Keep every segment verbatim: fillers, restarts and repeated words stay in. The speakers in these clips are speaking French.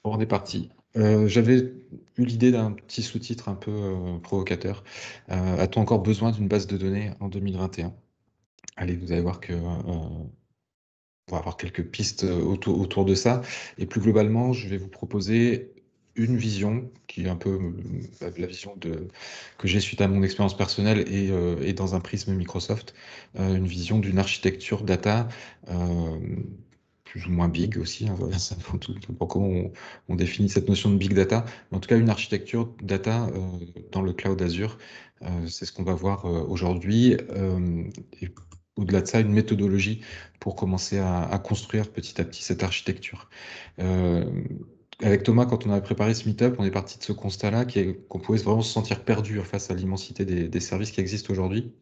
Bon, on est parti. Euh, j'avais eu l'idée d'un petit sous-titre un peu euh, provocateur. Euh, a-t-on encore besoin d'une base de données en deux mille vingt et un? Allez, vous allez voir que, euh, on va avoir quelques pistes euh, autour, autour de ça. Et plus globalement, je vais vous proposer une vision qui est un peu euh, la vision de, que j'ai suite à mon expérience personnelle et, euh, et dans un prisme Microsoft, euh, une vision d'une architecture data euh, plus ou moins big aussi, hein, voilà, ça dépend tout- pour comment on, on définit cette notion de big data. Mais en tout cas, une architecture data euh, dans le cloud Azure, euh, c'est ce qu'on va voir euh, aujourd'hui. Euh, et au-delà de ça, une méthodologie pour commencer à, à construire petit à petit cette architecture. Euh, avec Thomas, quand on avait préparé ce meet-up, on est parti de ce constat-là, qui est qu'on pouvait vraiment se sentir perdu face à l'immensité des, des services qui existent aujourd'hui.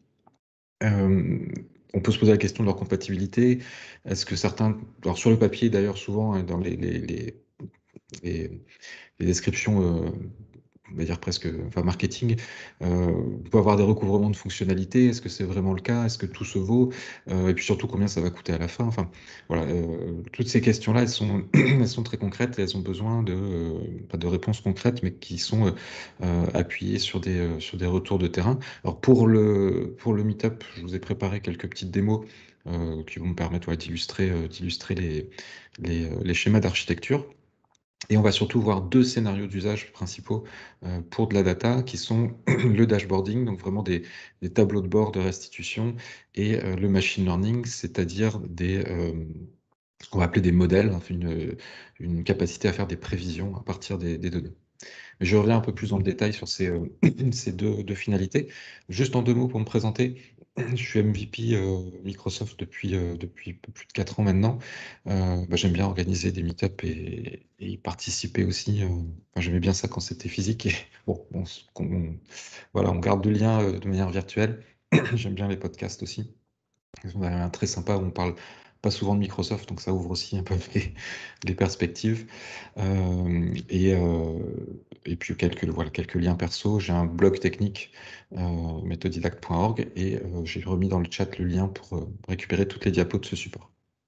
Euh, on peut se poser la question de leur compatibilité. Est-ce que certains, alors sur le papier d'ailleurs souvent, hein, dans les, les, les, les- les descriptions, euh, on va dire presque, enfin marketing, euh, on peut avoir des recouvrements de fonctionnalités. Est-ce que c'est vraiment le cas? Est-ce que tout se vaut? Euh, et puis surtout, combien ça va coûter à la fin? Enfin, voilà, euh, toutes ces questions-là, elles sont, elles sont très concrètes et elles ont besoin de, euh, pas de réponses concrètes, mais qui sont euh, euh, appuyées sur des, euh, sur des retours de terrain. Alors pour le, pour le meet-up, je vous ai préparé quelques petites démos euh, qui vont me permettre ouais, d'illustrer, euh, d'illustrer les, les, euh, les schémas d'architecture. Et on va surtout voir deux scénarios d'usage principaux euh, pour de la data, qui sont le dashboarding, donc vraiment des, des tableaux de bord de restitution, et euh, le machine learning, c'est-à-dire des, euh, ce qu'on va appeler des modèles, enfin, une, une capacité à faire des prévisions à partir des, des données. Mais je reviens un peu plus dans le détail sur ces, euh, ces deux, deux finalités. Juste en deux mots pour me présenter, je suis M V P euh, Microsoft depuis, euh, depuis un peu plus de quatre ans maintenant. Euh, bah, j'aime bien organiser des meet-up et, et y participer aussi. euh. Enfin, j'aimais bien ça quand c'était physique. Et bon, on, s- on- voilà, on garde le lien euh, de manière virtuelle. J'aime bien les podcasts aussi. On a un très sympa où on parle pas souvent de Microsoft, donc ça ouvre aussi un peu les, les perspectives. Euh, et, euh, et puis quelques, voilà, quelques liens perso. J'ai un blog technique, euh, méthodidact point org, et euh, j'ai remis dans le chat le lien pour euh, récupérer toutes les diapos de ce support.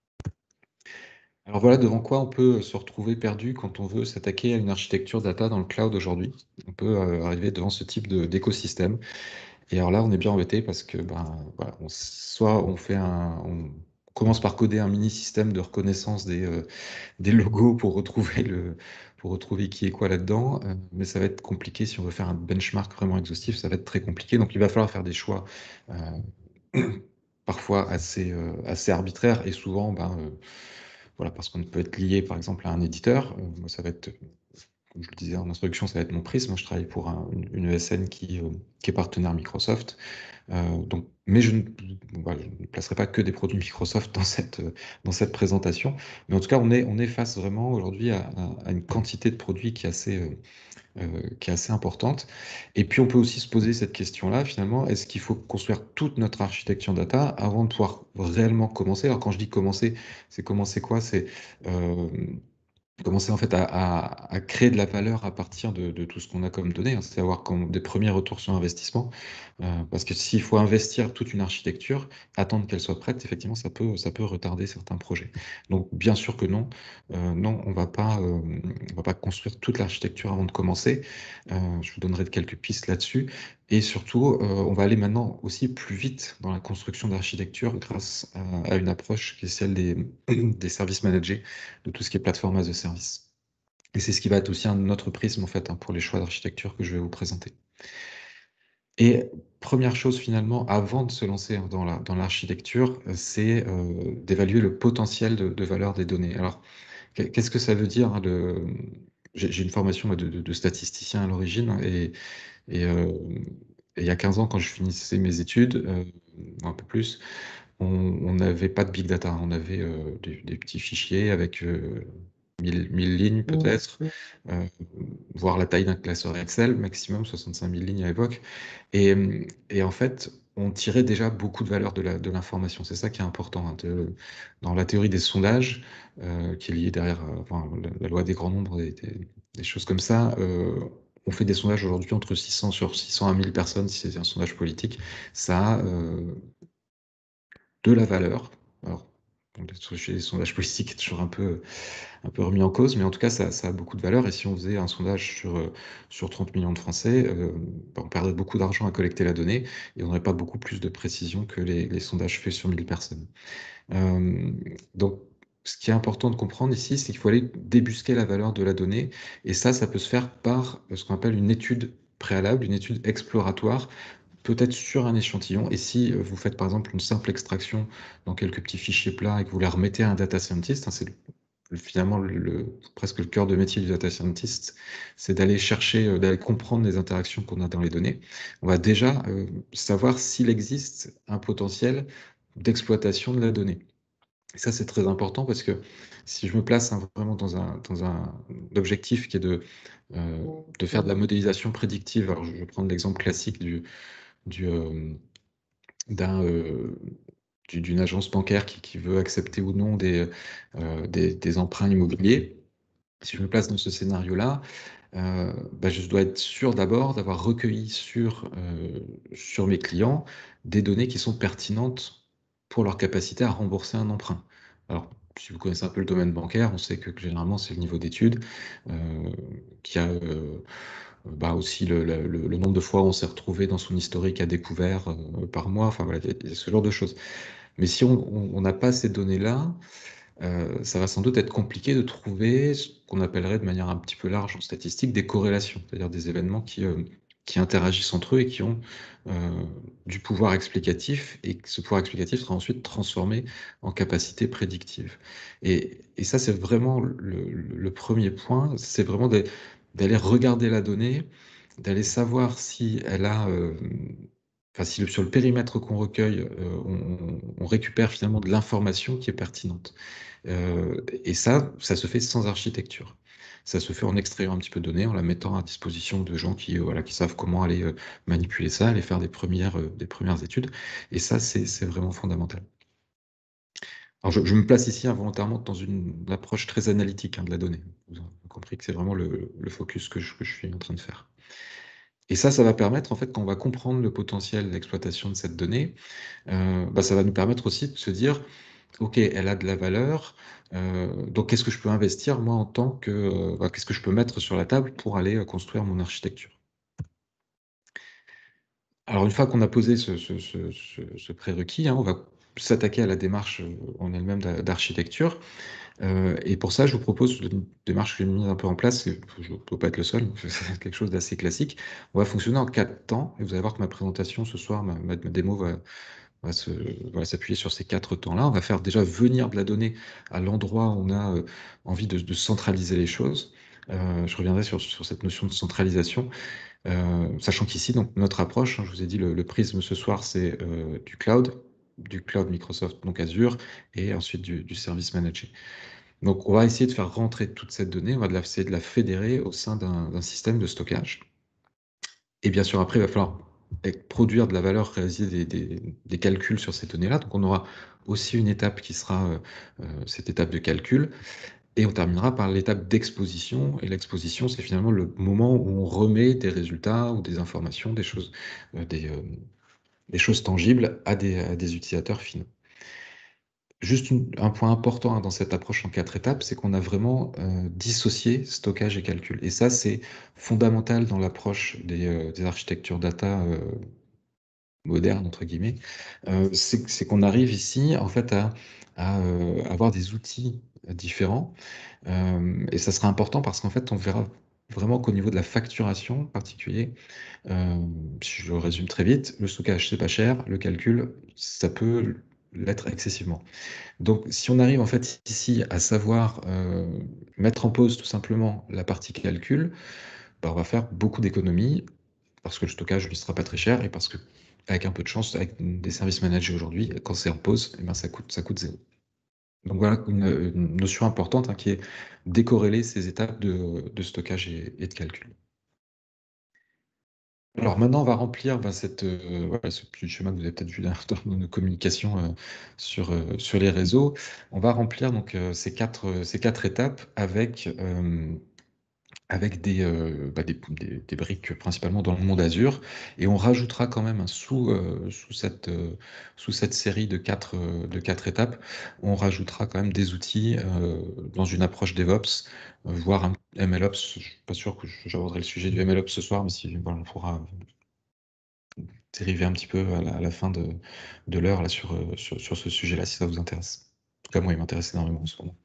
Alors voilà devant quoi on peut se retrouver perdu quand on veut s'attaquer à une architecture data dans le cloud aujourd'hui. On peut euh, arriver devant ce type de- d'écosystème. Et alors là, on est bien embêté parce que ben, voilà, on, soit on fait un, on commence par coder un mini système de reconnaissance des, euh, des logos pour retrouver le, pour retrouver qui est quoi là-dedans, euh, mais ça va être compliqué si on veut faire un benchmark vraiment exhaustif, ça va être très compliqué. Donc il va falloir faire des choix euh, parfois assez, euh, assez arbitraires et souvent, ben, euh, voilà, parce qu'on peut être lié par exemple à un éditeur. Euh, moi, ça va être comme je le disais en introduction, ça va être mon prisme. Je travaille pour un- une, une E S N qui, euh, qui est partenaire Microsoft. Euh, donc, mais je ne, voilà, je ne placerai pas que des produits Microsoft dans cette, euh, dans cette présentation. Mais en tout cas, on est, on est face vraiment aujourd'hui à, à- à une quantité de produits qui est assez, euh, euh, qui est assez importante. Et puis, on peut aussi se poser cette question-là, finalement, est-ce qu'il faut construire toute notre architecture data avant de pouvoir réellement commencer? Alors, quand je dis commencer, c'est commencer quoi? C'est euh, commencer en fait à, à- à créer de la valeur à partir de, de tout ce qu'on a comme données, hein, c'est avoir comme des premiers retours sur investissement. Euh, parce que s'il faut investir toute une architecture, attendre qu'elle soit prête, effectivement, ça peut, ça peut retarder certains projets. Donc, bien sûr que non, Euh, non, on va pas, euh, on va pas construire toute l'architecture avant de commencer. Euh, je vous donnerai quelques pistes là-dessus. Et surtout, euh, on va aller maintenant aussi plus vite dans la construction d'architecture grâce à, à une approche qui est celle des, des services managés, de tout ce qui est plateforme as a service. Et c'est ce qui va être aussi un autre prisme en fait hein, pour les choix d'architecture que je vais vous présenter. Et première chose finalement, avant de se lancer hein, dans la, dans l'architecture, euh, c'est euh, d'évaluer le potentiel de, de valeur des données. Alors, qu'est- qu'est-ce que ça veut dire hein, le... J'ai j'ai une formation moi, de, de- de statisticien à l'origine hein, et, et, euh, et il y a quinze ans, quand je finissais mes études, euh, un peu plus, on on n'avait pas de big data. On avait euh, des, des petits fichiers avec euh, mille mille lignes peut-être, euh, voire la taille d'un classeur Excel, maximum soixante-cinq mille lignes à l'époque. Et, euh, et en fait, on tirait déjà beaucoup de valeur de la, de l'information. C'est ça qui est important. Hein, de- dans la théorie des sondages, euh, qui est liée derrière euh, enfin, la, la loi des grands nombres, des, des- des choses comme ça, euh, on fait des sondages aujourd'hui entre six cents sur six cents à mille personnes, si c'est un sondage politique. Ça a euh, de la valeur. Alors, bon, chez les sondages politiques est toujours un peu, un peu remis en cause, mais en tout cas, ça, ça a beaucoup de valeur. Et si on faisait un sondage sur, euh, sur trente millions de Français, euh, bah, on perdrait beaucoup d'argent à collecter la donnée et on n'aurait pas beaucoup plus de précision que les, les sondages faits sur mille personnes. Euh, donc, ce qui est important de comprendre ici, c'est qu'il faut aller débusquer la valeur de la donnée. Et ça, ça peut se faire par ce qu'on appelle une étude préalable, une étude exploratoire, peut-être sur un échantillon. Et si euh, vous faites par exemple une simple extraction dans quelques petits fichiers plats et que vous la remettez à un data scientist, hein, c'est le- finalement le, le- presque le cœur de métier du data scientist, c'est d'aller chercher, euh, d'aller comprendre les interactions qu'on a dans les données. On va déjà euh, savoir s'il existe un potentiel d'exploitation de la donnée. Et ça, c'est très important parce que si je me place hein, vraiment dans un, dans un objectif qui est de, euh, de faire de la modélisation prédictive, alors je vais prendre l'exemple classique du, du, euh, d'un, euh, du- d'une agence bancaire qui, qui veut accepter ou non des, euh, des, des emprunts immobiliers. Si je me place dans ce scénario-là, euh, bah, je dois être sûr d'abord d'avoir recueilli sur, euh, sur mes clients des données qui sont pertinentes pour leur capacité à rembourser un emprunt. Alors, si vous connaissez un peu le domaine bancaire, on sait que, que généralement c'est le niveau d'études, euh, qui a euh, bah, aussi le, le- le- le nombre de fois où on s'est retrouvé dans son historique à découvert euh, par mois, enfin voilà, il y a- il y a ce genre de choses. Mais si on on- on n'a pas ces données-là, euh, ça va sans doute être compliqué de trouver ce qu'on appellerait de manière un petit peu large en statistique des corrélations, c'est-à-dire des événements qui, euh, qui interagissent entre eux et qui ont euh, du pouvoir explicatif, et que ce pouvoir explicatif sera ensuite transformé en capacité prédictive. Et, et ça, c'est vraiment le, le- le premier point, c'est vraiment d'a- d'aller regarder la donnée, d'aller savoir si elle a... euh, Enfin, si le- sur le périmètre qu'on recueille, euh, on, on récupère finalement de l'information qui est pertinente. Euh, et ça, ça se fait sans architecture. Ça se fait en extrayant un petit peu de données, en la mettant à disposition de gens qui, euh, voilà, qui savent comment aller euh, manipuler ça, aller faire des premières, euh, des premières études. Et ça, c'est, c'est vraiment fondamental. Alors, je, je me place ici involontairement dans une approche très analytique hein, de la donnée. Vous avez compris que c'est vraiment le, le focus que je, que je suis en train de faire. Et ça, ça va permettre, en fait, quand on va comprendre le potentiel d'exploitation de cette donnée, euh, bah, ça va nous permettre aussi de se dire, OK, elle a de la valeur, euh, donc qu'est-ce que je peux investir, moi, en tant que... euh, bah, qu'est-ce que je peux mettre sur la table pour aller euh, construire mon architecture? Alors, une fois qu'on a posé ce, ce- ce- ce- ce prérequis, hein, on va s'attaquer à la démarche euh, en elle-même d'a- d'architecture. Euh, et pour ça, je vous propose une démarche que j'ai mise un peu en place. et Je ne peux pas être le seul, c'est quelque chose d'assez classique. On va fonctionner en quatre temps. Et vous allez voir que ma présentation ce soir, ma, ma- ma démo va, va se- va s'appuyer sur ces quatre temps-là. On va faire déjà venir de la donnée à l'endroit où on a euh, envie de, de centraliser les choses. Euh, je reviendrai sur, sur cette notion de centralisation, euh, sachant qu'ici, donc, notre approche, hein, je vous ai dit, le, le prisme ce soir, c'est euh, du cloud, du cloud Microsoft, donc Azure, et ensuite du, du service managé. Donc, on va essayer de faire rentrer toute cette donnée, on va de la- essayer de la fédérer au sein d'un d'un système de stockage. Et bien sûr, après, il va falloir eh, produire de la valeur, réaliser des, des- des calculs sur ces données-là. Donc, on aura aussi une étape qui sera euh, euh, cette étape de calcul. Et on terminera par l'étape d'exposition. Et l'exposition, c'est finalement le moment où on remet des résultats ou des informations, des choses, euh, des, euh, des choses tangibles à des, à des utilisateurs finaux. Juste une- un point important hein, dans cette approche en quatre étapes, c'est qu'on a vraiment euh, dissocié stockage et calcul. Et ça, c'est fondamental dans l'approche des, euh, des architectures data euh, modernes, entre guillemets. Euh, c'est c'est qu'on arrive ici, en fait, à, à, euh, avoir des outils différents. Euh, et ça sera important parce qu'en fait, on verra vraiment qu'au niveau de la facturation en particulier, euh, si je le résume très vite, le stockage, c'est pas cher, le calcul, ça peut l'être excessivement. Donc, si on arrive en fait ici à savoir euh, mettre en pause tout simplement la partie calcul, bah, on va faire beaucoup d'économies parce que le stockage ne sera pas très cher et parce que, avec un peu de chance, avec des services managés aujourd'hui, quand c'est en pause, eh ben, ça coûte, ça coûte zéro. Donc voilà une, une notion importante hein, qui est décorréler ces étapes de, de stockage et, et de calcul. Alors maintenant, on va remplir ben, cette, euh, voilà, ce petit schéma que vous avez peut-être vu dans, dans nos communications euh, sur, euh, sur les réseaux. On va remplir donc, euh, ces quatre, euh, ces quatre étapes avec, euh, avec des, heu, bah, des des des briques principalement dans le monde Azure et on rajoutera quand même un sous, heu, sous cette, heu, sous cette série de quatre, heu, de quatre étapes, on rajoutera quand même des outils, heu, dans une approche DevOps, heu, voire un MLOps. Je suis pas sûr que j'aborderai le sujet du MLOps ce soir, mais si voilà, on pourra dériver un petit peu à la à la fin de de l'heure là sur, heu, sur sur ce sujet-là, si ça vous intéresse. En tout cas, moi, il m'intéresse énormément en ce moment.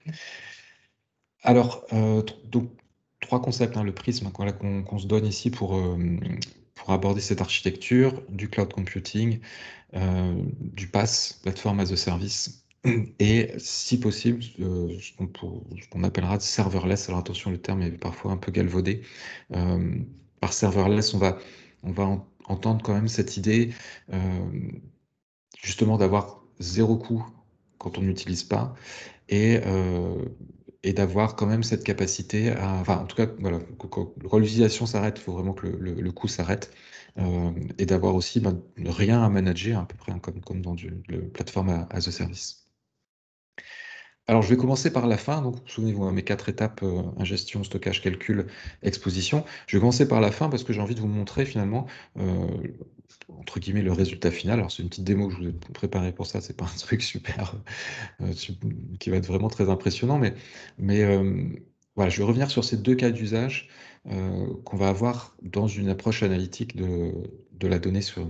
Alors, heu, tr donc trois concepts, hein, le prisme voilà qu'on qu'on se donne ici pour, hem, pour aborder cette architecture, du cloud computing, heu, du PaaS, Platform as a Service et si possible, heu, ce qu'on pour ce qu'on appellera serverless. Alors attention, le terme est parfois un peu galvaudé. Hem, par serverless, on va on va en entendre quand même cette idée, hem, justement d'avoir zéro coût quand on n'utilise pas et heu et d'avoir quand même cette capacité à enfin, en tout cas, voilà, que quand quand l'utilisation s'arrête, il faut vraiment que le le le coût s'arrête, hem et d'avoir aussi, ben, rien à manager à peu près, hein, comme comme dans du le plateforme a as a service. Alors, je vais commencer par la fin, donc souvenez-vous, hein, mes quatre étapes, heu, ingestion, stockage, calcul, exposition. Je vais commencer par la fin parce que j'ai envie de vous montrer finalement, heu, entre guillemets «le résultat final». Alors c'est une petite démo que je vous ai préparée pour ça, c'est pas un truc super, heu, sup qui va être vraiment très impressionnant, mais mais hem, voilà, je vais revenir sur ces deux cas d'usage, heu, qu'on va avoir dans une approche analytique de de la donnée sur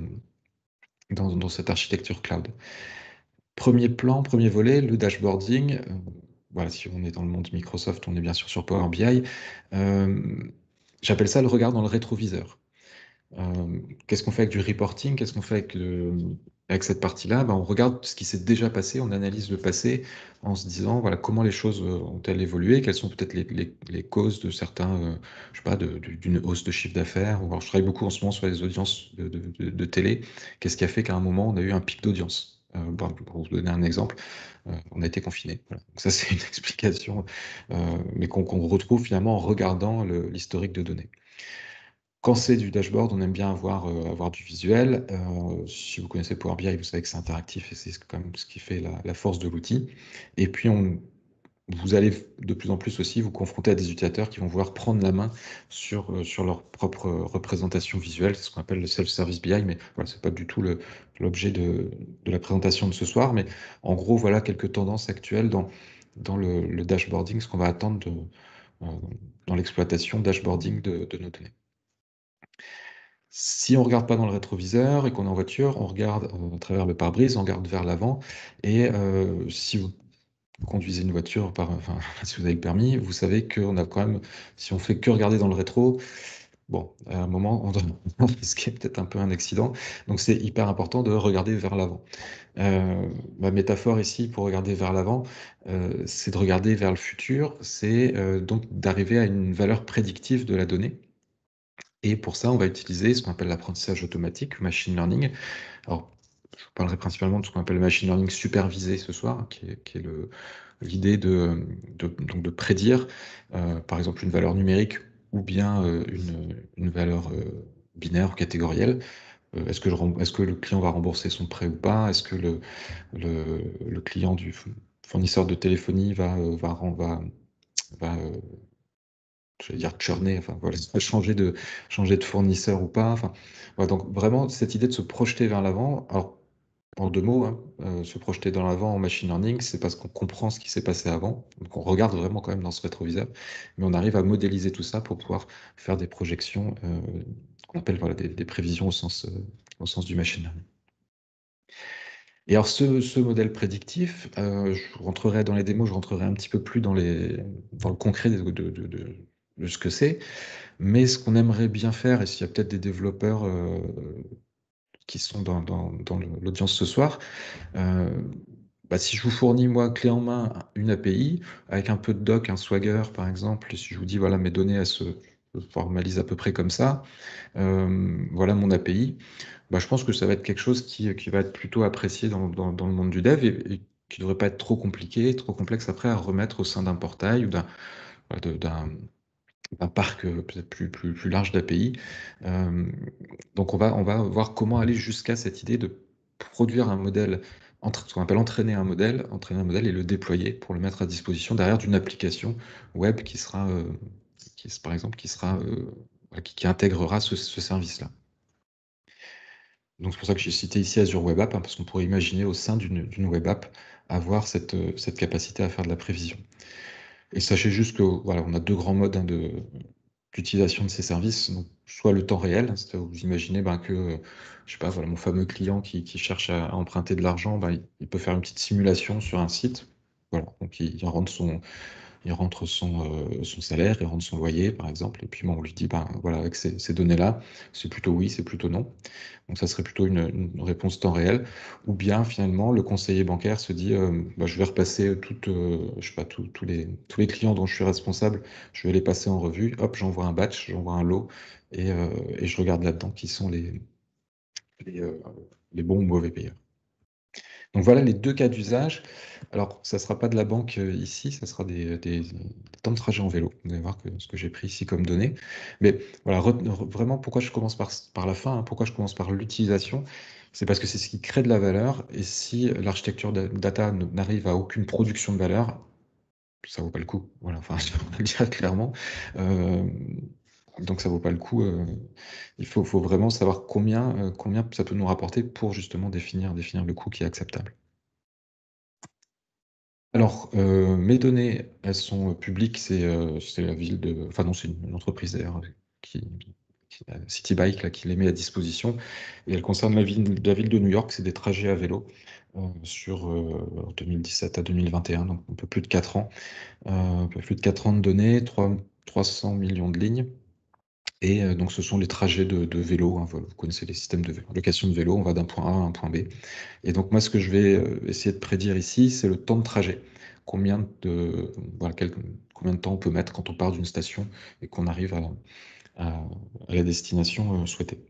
dans dans cette architecture cloud. Premier plan, premier volet, le dashboarding, heu, voilà, si on est dans le monde Microsoft, on est bien sûr sur Power B I. Hem, j'appelle ça le regard dans le rétroviseur. Hem, qu'est-ce qu'on fait avec du reporting? Qu'est-ce qu'on fait avec, hem, avec cette partie-là? Ben, on regarde ce qui s'est déjà passé, on analyse le passé en se disant, voilà, comment les choses, heu, ont-elles évolué? Quelles sont peut-être les les les causes de certains, heu, je sais pas, de du d'une hausse de chiffre d'affaires? Ou alors je travaille beaucoup en ce moment sur les audiences de de de de télé. Qu'est-ce qui a fait qu'à un moment, on a eu un pic d'audience? Heu, ben, pour vous donner un exemple, heu, on a été confinés, voilà. Donc ça, c'est une explication, heu, mais qu'on qu'on retrouve finalement en regardant le l'historique de données. Quand c'est du dashboard, on aime bien avoir, heu, avoir du visuel. Heu, si vous connaissez Power B I, vous savez que c'est interactif et c'est quand même ce qui fait la la force de l'outil et puis on vous allez de plus en plus aussi vous confronter à des utilisateurs qui vont vouloir prendre la main sur, heu, sur leur propre, heu, représentation visuelle. C'est ce qu'on appelle le self-service B I, mais voilà, c'est pas du tout le l'objet de de la présentation de ce soir. Mais en gros, voilà quelques tendances actuelles dans dans le le dashboarding, ce qu'on va attendre de, heu, dans l'exploitation dashboarding de de nos données. Si on regarde pas dans le rétroviseur et qu'on est en voiture, on regarde, heu, à travers le pare-brise, on regarde vers l'avant et heu, si vous conduisez une voiture par enfin, si vous avez le permis, vous savez qu'on a quand même si on fait que regarder dans le rétro, bon, à un moment, on doit on risquer peut-être un peu un accident. Donc c'est hyper important de regarder vers l'avant. Heu, ma métaphore ici pour regarder vers l'avant, heu, c'est de regarder vers le futur, c'est, heu, donc d'arriver à une valeur prédictive de la donnée et pour ça, on va utiliser ce qu'on appelle l'apprentissage automatique, machine learning. Alors, je vous parlerai principalement de ce qu'on appelle le machine learning supervisé ce soir, qui est qui est le l'idée de, de donc de prédire, heu, par exemple, une valeur numérique ou bien, heu, une, une valeur, heu, binaire ou catégorielle. Heu, est-ce que je rem est-ce que le client va rembourser son prêt ou pas? Est-ce que le le le client du f fournisseur de téléphonie va, heu, va ren va va, heu j'allais dire churner, enfin voilà, changer de changer de fournisseur ou pas, enfin, voilà, donc vraiment cette idée de se projeter vers l'avant. Alors, en deux mots, hein, heu, se projeter dans l'avant en machine learning, c'est parce qu'on comprend ce qui s'est passé avant, donc on regarde vraiment quand même dans ce rétroviseur, mais on arrive à modéliser tout ça pour pouvoir faire des projections, heu, qu'on appelle, voilà, des des prévisions au sens, heu, au sens du machine learning. Et alors ce ce modèle prédictif, heu, je rentrerai dans les démos, je rentrerai un petit peu plus dans les dans le concret de de de de de ce que c'est. Mais ce qu'on aimerait bien faire et s'il y a peut-être des développeurs, heu, qui sont dans dans dans le l'audience ce soir, heu, bah, si je vous fournis moi clé en main une A P I avec un peu de doc, un Swagger par exemple, et si je vous dis: «Voilà mes données elles se se formalisent à peu près comme ça, hem, voilà mon A P I», bah, je pense que ça va être quelque chose qui, qui va être plutôt apprécié dans dans dans le monde du dev et et qui devrait pas être trop compliqué, trop complexe après à remettre au sein d'un portail ou d'un, bah, de d'un un parc, heu, peut-être plus plus plus large d'A P I. Hem, donc on va on va voir comment aller jusqu'à cette idée de produire un modèle, entre ce qu'on appelle entraîner un modèle entraîner un modèle et le déployer pour le mettre à disposition derrière d'une application web qui sera, heu, qui est par exemple, qui sera, heu, voilà, qui qui intégrera ce ce service-là. Donc c'est pour ça que j'ai cité ici Azure Web App, hein, parce qu'on pourrait imaginer au sein d'une d'une web app avoir cette, heu, cette capacité à faire de la prévision. Et sachez juste que, voilà, on a deux grands modes, hein, de d'utilisation de ces services. Donc soit le temps réel, c'est-à-dire vous imaginez, ben, que, heu, je sais pas, voilà, mon fameux client qui qui cherche à emprunter de l'argent, ben, il il peut faire une petite simulation sur un site. Voilà, donc il il rentre son il rentre son, heu, son salaire, il rentre son loyer, par exemple, et puis bon, on lui dit: «Ben, voilà, avec ces ces données-là, c'est plutôt oui, c'est plutôt non». Donc ça serait plutôt une une réponse temps réel, ou bien finalement le conseiller bancaire se dit, heu: «Bah, je vais repasser toutes, heu, je sais pas, tous tous les tous les clients dont je suis responsable, je vais les passer en revue. Hop, j'envoie un batch, j'envoie un lot et heu et je regarde là-dedans qui sont les les, heu, les bons ou mauvais payeurs». Donc voilà les deux cas d'usage. Alors ça sera pas de la banque, heu, ici, ça sera des, des des temps de trajet en vélo. Vous allez voir que ce que j'ai pris ici comme données. Mais voilà, ret re vraiment pourquoi je commence par par la fin, hein, pourquoi je commence par l'utilisation, c'est parce que c'est ce qui crée de la valeur, et si l'architecture da data ne n'arrive à aucune production de valeur, ça vaut pas le coup. Voilà, enfin, on va le dire clairement. Hem, donc ça vaut pas le coup, heu, il faut faut vraiment savoir combien, heu, combien ça peut nous rapporter pour justement définir définir le coût qui est acceptable. Alors, heu, mes données, elles sont, publiques, c'est, heu, c'est la ville de, enfin non, c'est une une entreprise d'ailleurs, heu, qui qui a City Bike là, qui les met à disposition, et elles concernent la ville la ville de New York. C'est des trajets à vélo, heu, sur, heu, deux mille dix-sept à deux mille vingt et un, donc un peu plus de quatre ans. Heu, un peu plus de quatre ans de données, trois trois cents millions de lignes, et heu, donc ce sont les trajets de de vélo, hein, vous vous connaissez les systèmes de vé location de vélo, on va d'un point A à un point B. Et donc moi, ce que je vais, heu, essayer de prédire ici, c'est le temps de trajet. Combien de voilà, quel combien de temps on peut mettre quand on part d'une station et qu'on arrive à à à la destination, heu, souhaitée.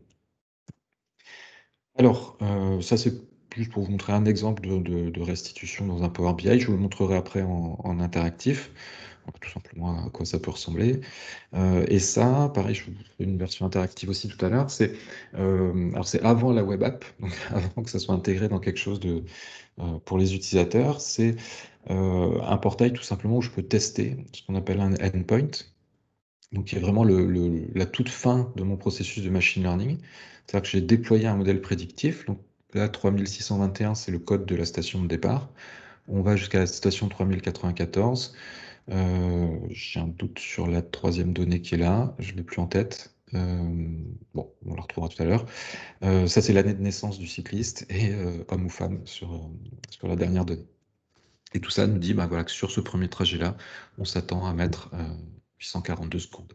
Alors, heu, ça c'est juste pour vous montrer un exemple de de de restitution dans un Power B I. Je vous le montrerai après en en interactif, donc tout simplement à quoi ça peut ressembler. Heu et ça, pareil, je vous ferai une version interactive aussi tout à l'heure. C'est, hem, alors c'est avant la web app, donc avant que ça soit intégré dans quelque chose de, heu, pour les utilisateurs. C'est, heu, un portail tout simplement où je peux tester ce qu'on appelle un endpoint. Donc qui est vraiment le le la toute fin de mon processus de machine learning. C'est-à-dire que j'ai déployé un modèle prédictif. Donc là, trois mille six cent vingt et un, c'est le code de la station de départ. On va jusqu'à la station trois mille quatre-vingt-quatorze. Heu, j'ai un doute sur la troisième donnée qui est là, je l'ai plus en tête. Hem, bon, on la retrouvera tout à l'heure. Heu, ça, c'est l'année de naissance du cycliste, et heu, homme ou femme sur, hem, sur la dernière donnée. Et tout ça nous dit, bah, voilà, que sur ce premier trajet-là, on s'attend à mettre, heu, huit cent quarante-deux secondes.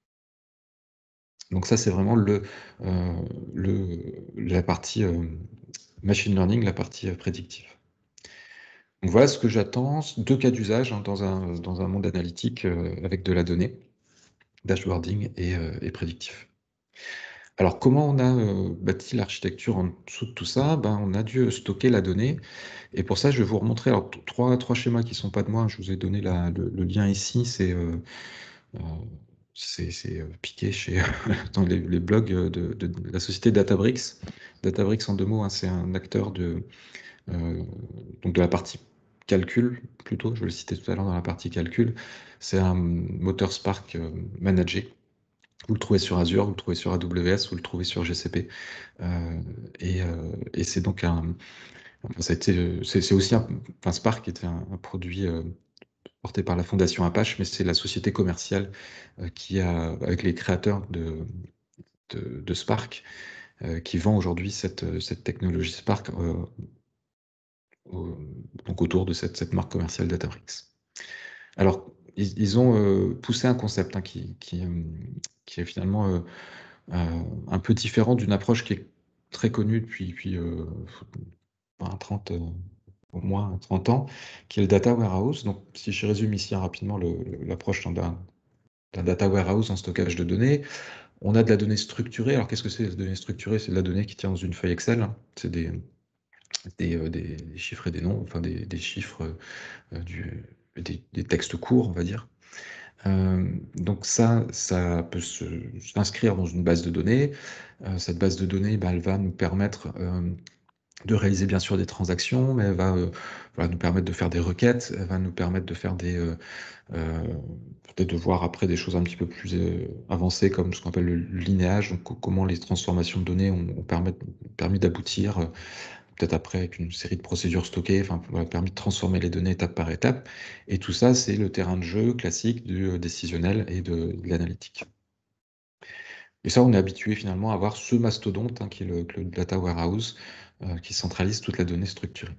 Donc ça, c'est vraiment le, heu, le la partie, hem, machine learning, la partie, heu, prédictive. Donc voilà ce que j'attends, deux cas d'usage, hein, dans un dans un monde analytique, heu, avec de la donnée, dashboarding et heu et prédictif. Alors comment on a, heu, bâti l'architecture en dessous de tout ça? Ben, on a dû, stocker la donnée, et pour ça, je vais vous remontrer alors t trois 3 schémas qui sont pas de moi. Je vous ai donné la le le lien ici, c'est, heu heu, c'est c'est, heu, piqué chez dans les les blogs, heu, de de de la société Databricks. Databricks en deux mots, hein, c'est un acteur de, heu, donc de la partie calcul plutôt, je le citais tout à l'heure dans la partie calcul. C'est un, mmh, moteur Spark, heu, managé. Vous le trouvez sur Azure, vous le trouvez sur A W S, vous le trouvez sur G C P. Heu et heu et c'est donc un, enfin ça a été, heu, c'est c'est aussi un, enfin Spark était un un produit, heu, porté par la fondation Apache, mais c'est la société commerciale, heu, qui a, avec les créateurs de de de Spark, heu, qui vend aujourd'hui cette, heu, cette technologie Spark, heu, au donc autour de cette cette marque commerciale Databricks. Alors, ils ils ont, heu, poussé un concept, hein, qui qui, hem, qui est finalement, heu heu, un peu différent d'une approche qui est très connue depuis depuis, heu, ben trente, heu, au moins trente ans, qui est le data warehouse. Donc si je résume ici, hein, rapidement le le l'approche d'un d'un data warehouse en stockage de données. On a de la donnée structurée. Alors qu'est-ce que c'est la donnée structurée? C'est de la donnée qui tient dans une feuille Excel, hein. C'est des des, heu, des chiffres et des nombres, enfin des des chiffres, heu, du des des textes courts, on va dire. Hem, donc ça, ça peut se s'inscrire dans une base de données. Heu, cette base de données, bah, elle va nous permettre, hem, de réaliser bien sûr des transactions, mais elle va, euh, voilà, nous permettre de faire des requêtes, elle va nous permettre de faire des, euh, euh, peut-être de voir après des choses un petit peu plus euh, avancées comme ce qu'on appelle le linéage, donc co- comment les transformations de données ont, ont permis, permis d'aboutir, euh, peut-être après avec une série de procédures stockées, enfin, voilà, permis de transformer les données étape par étape. Et tout ça, c'est le terrain de jeu classique du euh, décisionnel et de, de l'analytique. Et ça, on est habitué finalement à avoir ce mastodonte, hein, qui est le, le Data Warehouse, euh, qui centralise toute la donnée structurée.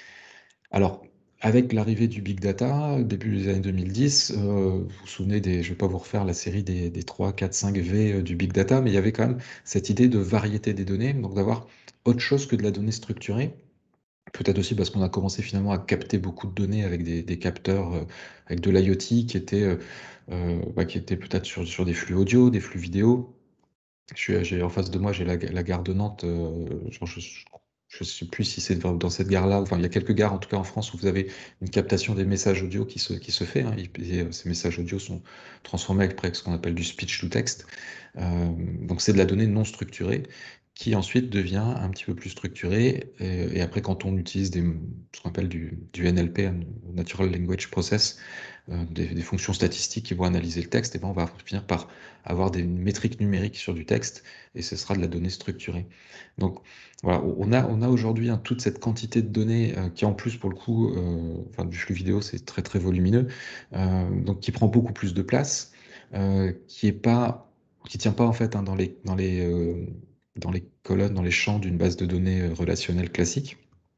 Alors, avec l'arrivée du big data, début des années deux mille dix, euh, vous vous souvenez des, je ne vais pas vous refaire la série des, des trois, quatre, cinq V euh, du big data, mais il y avait quand même cette idée de variété des données, donc d'avoir autre chose que de la donnée structurée. Peut-être aussi parce qu'on a commencé finalement à capter beaucoup de données avec des, des capteurs, euh, avec de l'IoT qui était, euh, euh, bah, qui était peut-être sur, sur des flux audio, des flux vidéo. Je suis, j'ai en face de moi, j'ai la, la gare de Nantes. euh, genre, je ne sais plus si c'est dans dans cette gare-là. Enfin, il y a quelques gares, en tout cas en France, où vous avez une captation des messages audio qui se, qui se fait, hein. Et, et, euh, ces messages audio sont transformés après ce qu'on appelle du speech to text. Euh, donc, c'est de la donnée non structurée qui ensuite devient un petit peu plus structurée. Et, et après, quand on utilise des, ce qu'on appelle du, du N L P, un Natural Language Process, euh, des, des fonctions statistiques qui vont analyser le texte, et ben on va finir par avoir des métriques numériques sur du texte, et ce sera de la donnée structurée. Donc voilà, on a, on a aujourd'hui, hein, toute cette quantité de données euh, qui en plus pour le coup, euh, enfin, du flux vidéo, c'est très très volumineux, euh, donc qui prend beaucoup plus de place, euh, qui est pas, qui tient pas en fait, hein, dans les, dans les, euh, dans les colonnes, dans les champs d'une base de données euh, relationnelle classique.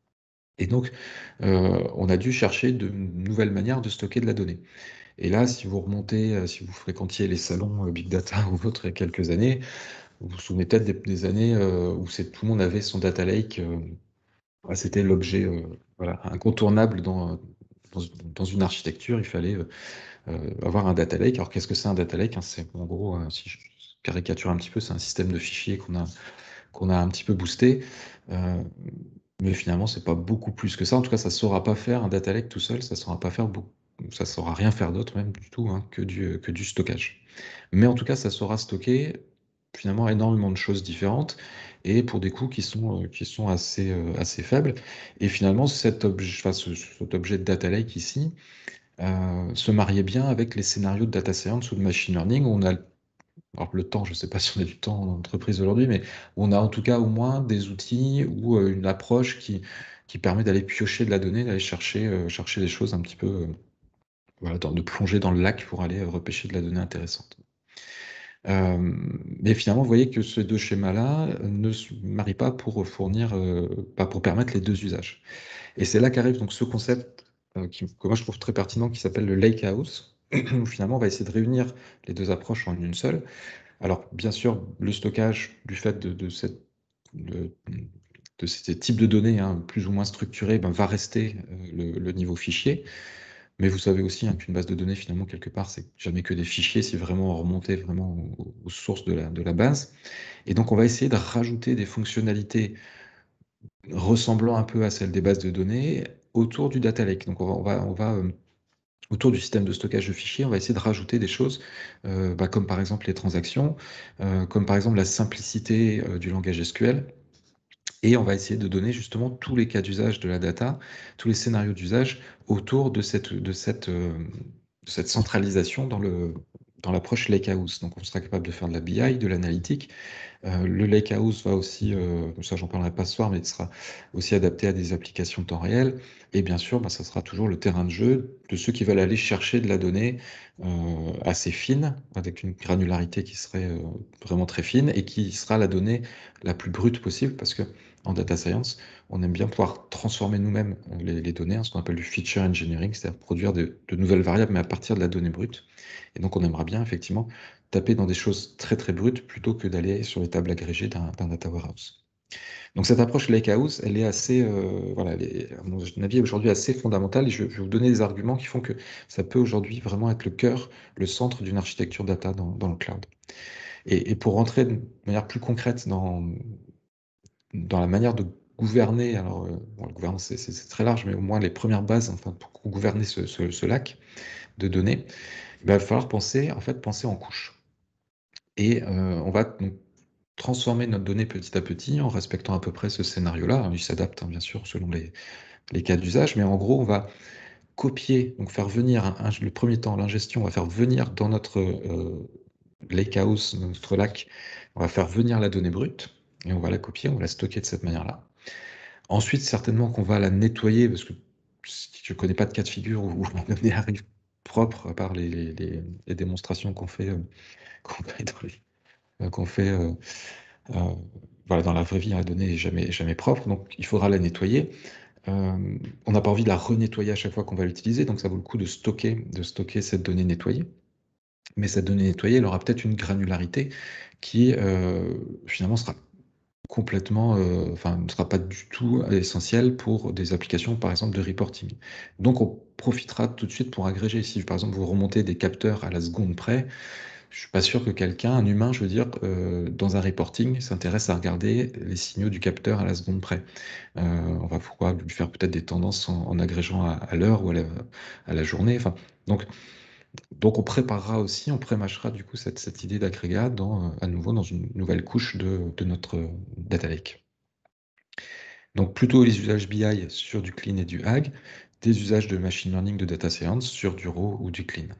Et donc, euh, on a dû chercher de nouvelles manières de stocker de la donnée. Et là, si vous remontez, euh, si vous fréquentiez les salons euh, Big Data ou autres il y a quelques années, vous vous souvenez peut-être des, des années euh, où c'est, tout le monde avait son data lake. Euh, ouais, c'était l'objet, euh, voilà, incontournable dans, dans, dans une architecture. Il fallait euh, euh, avoir un data lake. Alors, qu'est-ce que c'est un data lake, hein? C'est en gros, euh, si je caricature un petit peu, c'est un système de fichiers qu'on a, qu'on a un petit peu boosté. Euh, mais finalement, c'est pas beaucoup plus que ça. En tout cas, ça ne saura pas faire un data lake tout seul, ça ne saura pas faire beaucoup, ça saura rien faire d'autre même du tout, hein, que du, que du stockage. Mais en tout cas, ça saura stocker finalement énormément de choses différentes et pour des coûts qui sont, euh, qui sont assez, euh, assez faibles. Et finalement, cet objet, enfin, ce- cet objet de data lake ici euh, se mariait bien avec les scénarios de data science ou de machine learning où on a, alors le temps, je ne sais pas si on a du temps en entreprise aujourd'hui, mais on a en tout cas au moins des outils ou euh, une approche qui, qui permet d'aller piocher de la donnée, d'aller chercher, euh, chercher des choses un petit peu, euh, voilà, dans- de plonger dans le lac pour aller euh, repêcher de la donnée intéressante. Euh, mais finalement, vous voyez que ces deux schémas-là euh, ne se marient pas pour fournir, euh, pas pour permettre les deux usages. Et c'est là qu'arrive donc ce concept euh, qui, que moi je trouve très pertinent, qui s'appelle le lake house, où finalement on va essayer de réunir les deux approches en une seule. Alors, bien sûr, le stockage, du fait de, de cette, de, de ces types de données, hein, plus ou moins structurés, ben, va rester euh, le, le niveau fichier. Mais vous savez aussi, hein, qu'une base de données, finalement, quelque part, c'est jamais que des fichiers, si vraiment on remontait vraiment aux, aux sources de la, de la base. Et donc, on va essayer de rajouter des fonctionnalités ressemblant un peu à celles des bases de données autour du data lake. Donc, on va, on va, on va euh, autour du système de stockage de fichiers, on va essayer de rajouter des choses, euh, bah, comme par exemple les transactions, euh, comme par exemple la simplicité euh, du langage S Q L. Et on va essayer de donner justement tous les cas d'usage de la data, tous les scénarios d'usage autour de cette, de cette, euh, de cette centralisation dans le, dans l'approche Lakehouse. Donc on sera capable de faire de la B I, de l'analytique, euh, le Lakehouse va aussi, euh, ça j'en parlerai pas ce soir, mais il sera aussi adapté à des applications de temps réel. Et bien sûr, bah, ça sera toujours le terrain de jeu de ceux qui veulent aller chercher de la donnée euh, assez fine, avec une granularité qui serait euh, vraiment très fine et qui sera la donnée la plus brute possible, parce que en data science, on aime bien pouvoir transformer nous-mêmes les, les données, hein, ce qu'on appelle du feature engineering, c'est-à-dire produire de, de nouvelles variables, mais à partir de la donnée brute. Et donc, on aimerait bien effectivement taper dans des choses très très brutes plutôt que d'aller sur les tables agrégées d'un d'un data warehouse. Donc cette approche lakehouse, elle est assez, euh, voilà, elle est, à mon avis, aujourd'hui assez fondamentale. Et je, je vais vous donner des arguments qui font que ça peut aujourd'hui vraiment être le cœur, le centre d'une architecture data dans, dans le cloud. Et, et pour rentrer de manière plus concrète dans, dans la manière de gouverner, alors euh, bon, la gouvernance c'est c'est- c'est très large, mais au moins les premières bases, enfin, pour gouverner ce, ce- ce lac de données, il va falloir penser, en fait, penser en couches. Et euh, on va donc transformer notre donnée petit à petit en respectant à peu près ce scénario-là. Il s'adapte, hein, bien sûr, selon les, les cas d'usage, mais en gros, on va copier, donc faire venir, un, un, le premier temps, l'ingestion, on va faire venir dans notre euh, lakehouse, notre lac, on va faire venir la donnée brute, et on va la copier, on va la stocker de cette manière-là. Ensuite, certainement qu'on va la nettoyer, parce que je ne connais pas de cas de figure où la donnée arrive propre, à part les, les, les, les démonstrations qu'on fait, euh, qu'on fait, dans, les, euh, qu'on fait euh, euh, voilà, dans la vraie vie, la donnée n'est jamais, jamais propre, donc il faudra la nettoyer. Euh, on n'a pas envie de la renettoyer à chaque fois qu'on va l'utiliser, donc ça vaut le coup de stocker, de stocker cette donnée nettoyée. Mais cette donnée nettoyée, elle aura peut-être une granularité qui euh, finalement sera complètement, euh, enfin, ne sera pas du tout essentielle pour des applications, par exemple, de reporting. Donc, on profitera tout de suite pour agréger. Si, par exemple, vous remontez des capteurs à la seconde près, je suis pas sûr que quelqu'un, un humain, je veux dire, euh, dans un reporting, s'intéresse à regarder les signaux du capteur à la seconde près. Euh, on va pouvoir lui faire peut-être des tendances en, en agrégeant à, à l'heure ou à la, à la journée. Enfin, donc, donc, on préparera aussi, on prémâchera du coup cette, cette idée d'agrégat dans, euh, à nouveau dans une nouvelle couche de, de notre euh, data lake. Donc, plutôt les usages B I sur du clean et du Hag, des usages de machine learning, de data science sur du raw ou du clean.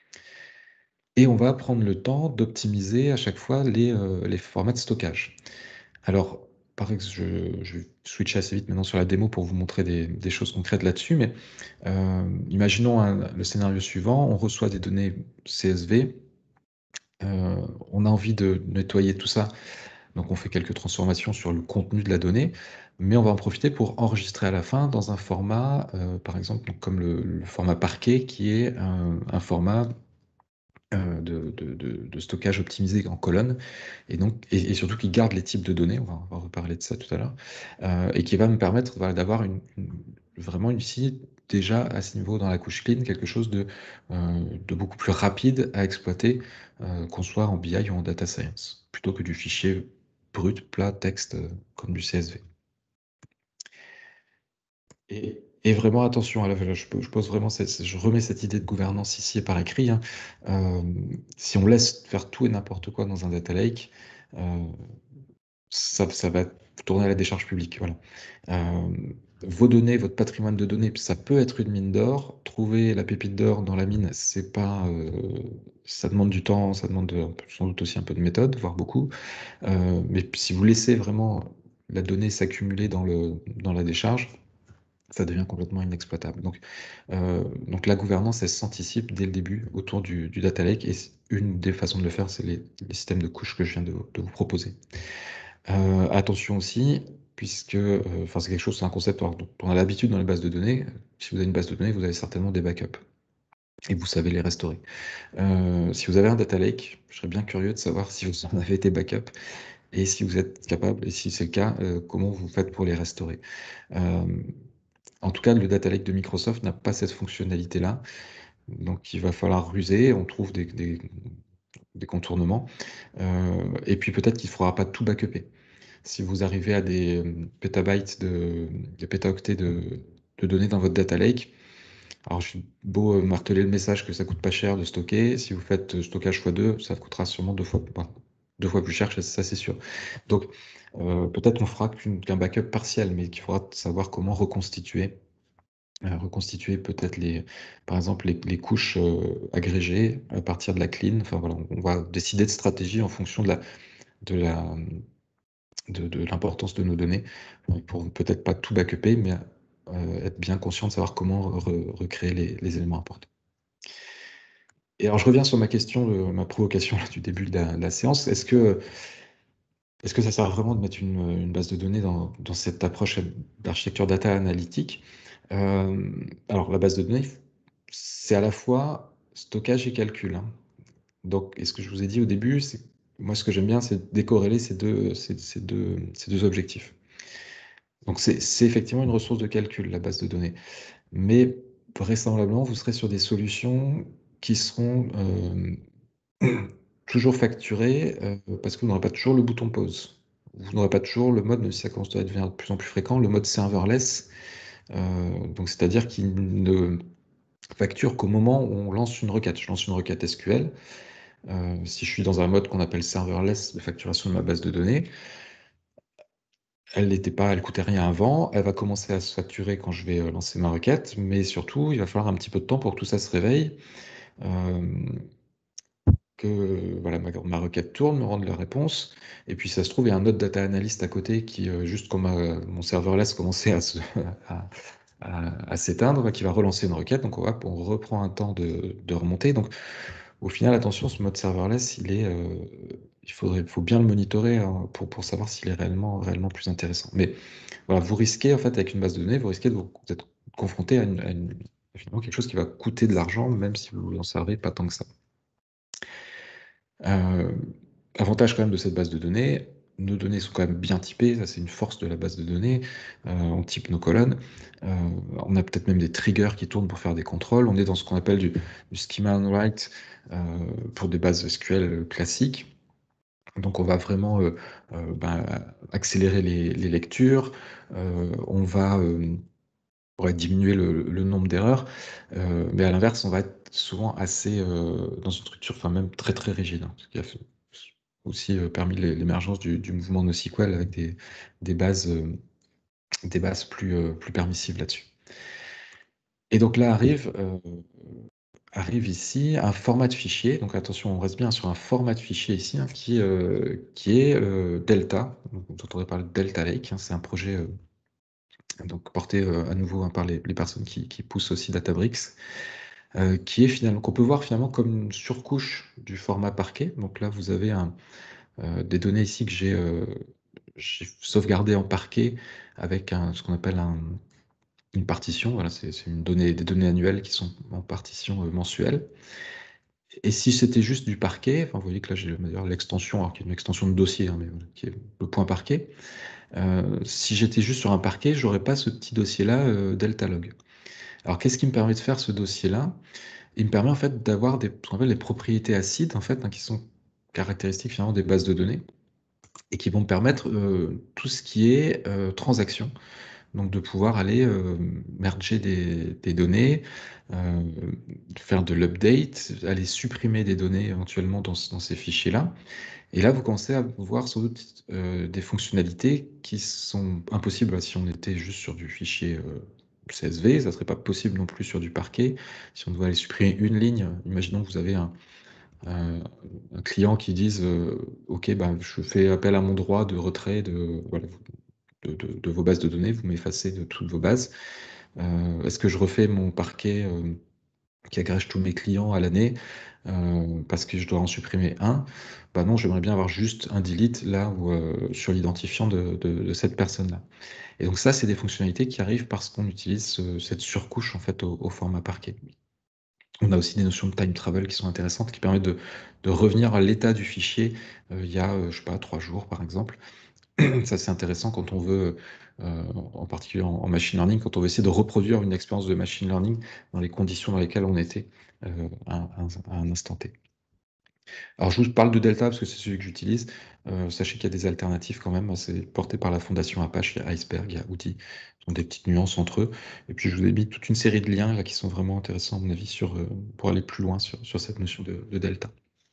Et on va prendre le temps d'optimiser à chaque fois les, euh, les formats de stockage. Alors, par exemple, je, je vais switcher assez vite maintenant sur la démo pour vous montrer des, des choses concrètes là-dessus, mais euh, imaginons un- le scénario suivant, on reçoit des données C S V, euh, on a envie de nettoyer tout ça, donc on fait quelques transformations sur le contenu de la donnée, mais on va en profiter pour enregistrer à la fin dans un format, euh, par exemple, donc comme le, le format parquet, qui est un, un format euh, de, de- de- de stockage optimisé en colonne, et, donc, et, et surtout qui garde les types de données, on va, on va reparler de ça tout à l'heure, euh, et qui va me permettre voilà, d'avoir une, une- vraiment ici, déjà à ce niveau dans la couche clean, quelque chose de, euh, de beaucoup plus rapide à exploiter, euh, qu'on soit en B I ou en data science, plutôt que du fichier brut, plat, texte, euh, comme du C S V. Et, et vraiment attention, à la, je, je pose vraiment cette- je remets cette idée de gouvernance ici et par écrit, hein. Euh, si on laisse faire tout et n'importe quoi dans un data lake, euh, ça, ça va tourner à la décharge publique. Voilà. Euh, vos données, votre patrimoine de données, ça peut être une mine d'or. Trouver la pépite d'or dans la mine, c'est pas, euh, ça demande du temps, ça demande de- sans doute aussi un peu de méthode, voire beaucoup. Euh, mais si vous laissez vraiment la donnée s'accumuler dans le, dans la décharge, ça devient complètement inexploitable. Donc, euh, donc la gouvernance, elle s'anticipe dès le début autour du, du data lake, et une des façons de le faire, c'est les, les systèmes de couches que je viens de, de vous proposer. Euh, attention aussi, puisque euh, enfin, c'est quelque chose, c'est un concept dont on a l'habitude dans les bases de données. Si vous avez une base de données, vous avez certainement des backups et vous savez les restaurer. Euh, si vous avez un data lake, je serais bien curieux de savoir si vous en avez des backups et si vous êtes capable, et si c'est le cas, euh, comment vous faites pour les restaurer. Euh, en tout cas, le data lake de Microsoft n'a pas cette fonctionnalité-là, donc il va falloir ruser. On trouve des, des- des contournements. Euh, et puis peut-être qu'il ne faudra pas tout backuper. Si vous arrivez à des euh, pétabytes, de, des pétaoctets de, de données dans votre data lake, alors je suis beau euh, marteler le message que ça coûte pas cher de stocker. Si vous faites euh, stockage fois deux, ça coûtera sûrement deux fois, enfin, deux fois plus cher, ça ça, c'est sûr. Donc euh, peut-être qu'on fera qu'une- qu'un backup partiel, mais qu'il faudra savoir comment reconstituer. euh, reconstituer peut-être les, par exemple les, les couches euh, agrégées à partir de la clean. Enfin voilà, on va décider de stratégie en fonction de la, de la, de, de l'importance de nos données, euh, pour peut-être pas tout backuper, mais euh, être bien conscient de savoir comment re- recréer les, les éléments importants. Et alors je reviens sur ma question, de- ma provocation là, du début de la, de la séance. Est-ce que, est-ce que ça sert vraiment de mettre une, une base de données dans, dans cette approche d'architecture data analytique? Euh, alors la base de données, c'est à la fois stockage et calcul, hein. Donc, et ce que je vous ai dit au début, c'est moi ce que j'aime bien, c'est décorréler ces deux, ces, ces deux, ces deux objectifs. Donc c'est c'est effectivement une ressource de calcul, la base de données. Mais vraisemblablement, vous serez sur des solutions qui seront euh, toujours facturées, euh, parce que vous n'aurez pas toujours le bouton pause. Vous n'aurez pas toujours le mode, même si ça commence à devenir de plus en plus fréquent, le mode serverless. Euh, donc c'est-à-dire qu'il ne facture qu'au moment où on lance une requête. Je lance une requête S Q L. euh, si je suis dans un mode qu'on appelle serverless de facturation de ma base de données, elle n'était pas, elle coûtait rien avant, elle va commencer à se facturer quand je vais euh, lancer ma requête, mais surtout, il va falloir un petit peu de temps pour que tout ça se réveille, euh, que euh, voilà, ma, ma requête tourne, me rende la réponse, et puis ça se trouve, il y a un autre data analyst à côté qui, euh, juste quand ma- mon serverless commençait à se, à, à- à s'éteindre, qui va relancer une requête, donc on, va, on reprend un temps de, de remontée. Donc au final, attention, ce mode serverless, il est, euh, il faudrait, faut bien le monitorer hein, pour, pour savoir s'il est réellement, réellement plus intéressant. Mais voilà, vous risquez, en fait, avec une base de données, vous risquez de vous être confronté à, une, à une- finalement quelque chose qui va coûter de l'argent, même si vous en servez pas tant que ça. Euh, Avantage quand même de cette base de données, nos données sont quand même bien typées, ça c'est une force de la base de données, euh, on type nos colonnes, euh, on a peut-être même des triggers qui tournent pour faire des contrôles, on est dans ce qu'on appelle du, du schema on write euh, pour des bases S Q L classiques, donc on va vraiment euh, euh, ben, accélérer les, les lectures, euh, on va euh, pourrait diminuer le, le nombre d'erreurs, euh, mais à l'inverse, on va être souvent assez euh, dans une structure, enfin même très très rigide, hein, ce qui a fait- aussi euh, permis l'é- l'émergence du, du mouvement NoSQL avec des, des bases, euh, des bases plus, euh, plus permissives là-dessus. Et donc là arrive, euh, arrive ici un format de fichier, donc attention, on reste bien sur un format de fichier ici, hein, qui, euh, qui est euh, Delta, donc, vous entendrez parler de Delta Lake, hein, c'est un projet euh, donc porté euh, à nouveau hein, par les, les personnes qui, qui poussent aussi Databricks, euh, qui est finalement, qu'on peut voir finalement comme une surcouche du format Parquet. Donc là, vous avez un, euh, des données ici que j'ai euh, j'ai sauvegardées en Parquet avec un, ce qu'on appelle un- une partition. Voilà, c'est c'est une donnée, des données annuelles qui sont en partition euh, mensuelle. Et si c'était juste du Parquet, enfin, vous voyez que là j'ai d'ailleurs l'extension, alors qui est une extension de dossier, hein, mais voilà, qui est le point Parquet. Euh, si j'étais juste sur un Parquet, j'aurais pas ce petit dossier-là, euh, Deltalog. Alors qu'est-ce qui me permet de faire ce dossier-là? Il me permet en fait d'avoir des, ce qu'on appelle les propriétés acides, en fait, hein, qui sont caractéristiques finalement des bases de données et qui vont me permettre euh, tout ce qui est euh, transaction. Donc de pouvoir aller euh, merger des, des données, euh, faire de l'update, aller supprimer des données éventuellement dans, ce- dans ces fichiers-là. Et là, vous commencez à voir sans doute euh, des fonctionnalités qui sont impossibles si on était juste sur du fichier euh, C S V. Ça ne serait pas possible non plus sur du parquet. Si on devait aller supprimer une ligne, imaginons que vous avez un, un- un client qui dise euh, OK, ben, je fais appel à mon droit de retrait de, voilà, de, de- de vos bases de données, vous m'effacez de toutes vos bases. Euh, est-ce que je refais mon parquet euh, qui agrège tous mes clients à l'année euh, parce que je dois en supprimer un? Bah non, j'aimerais bien avoir juste un delete là où, euh, sur l'identifiant de, de- de cette personne-là. Et donc ça, c'est des fonctionnalités qui arrivent parce qu'on utilise ce- cette surcouche en fait au, au format parquet. On a aussi des notions de time travel qui sont intéressantes, qui permettent de, de revenir à l'état du fichier euh, il y a, euh, je sais pas, trois jours par exemple. Ça, c'est intéressant quand on veut, euh, en particulier en, en machine learning, quand on veut essayer de reproduire une expérience de machine learning dans les conditions dans lesquelles on était euh, à, un à un instant T. Alors, je vous parle de Delta parce que c'est celui que j'utilise. Euh, sachez qu'il y a des alternatives quand même. C'est porté par la fondation Apache. Il y a Iceberg, il y a Audi. Ils ont des petites nuances entre eux. Et puis, je vous ai mis toute une série de liens là, qui sont vraiment intéressants, à mon avis, sur, euh, pour aller plus loin sur, sur cette notion de, de Delta.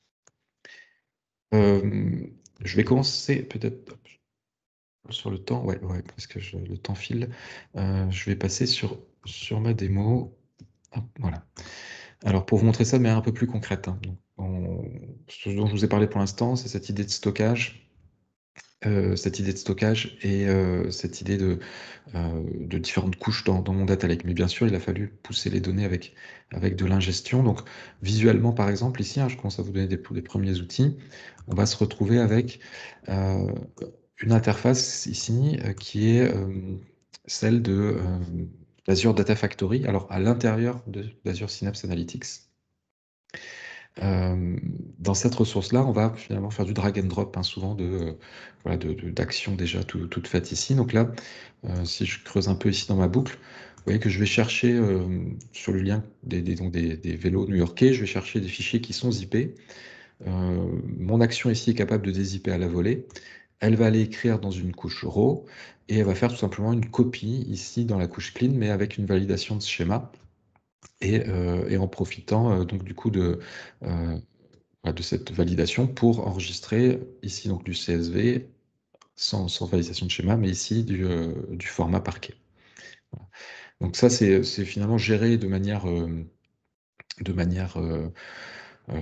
Euh, je vais commencer peut-être sur le temps. Ouais, ouais, parce que je- le temps file. Euh, je vais passer sur, sur ma démo. Hop, voilà. Alors, pour vous montrer ça de manière un peu plus concrète, hein. Donc, on- ce dont je vous ai parlé pour l'instant, c'est cette idée de stockage, euh, cette idée de stockage et euh, cette idée de, euh, de différentes couches dans, dans mon data lake. Mais bien sûr, il a fallu pousser les données avec, avec de l'ingestion. Donc, visuellement, par exemple, ici, hein, je commence à vous donner des, des premiers outils. On va se retrouver avec euh, une interface ici euh, qui est euh, celle de euh, d'Azure Data Factory. Alors, à l'intérieur de- d'Azure Synapse Analytics. Euh, dans cette ressource-là, on va finalement faire du drag and drop, hein, souvent de, euh, voilà, de, de- d'actions déjà tout- toutes faites ici. Donc là, euh, si je creuse un peu ici dans ma boucle, vous voyez que je vais chercher euh, sur le lien des, des, donc des, des vélos new-yorkais, je vais chercher des fichiers qui sont zippés. Euh, mon action ici est capable de dézipper à la volée. Elle va aller écrire dans une couche raw et elle va faire tout simplement une copie ici dans la couche clean, mais avec une validation de schéma et, euh, et en profitant euh, donc du coup de, euh, bah, de cette validation pour enregistrer ici donc du C S V sans, sans validation de schéma, mais ici du, euh, du format parquet. Voilà. Donc ça, c'est finalement géré de manière, euh, de manière euh, euh,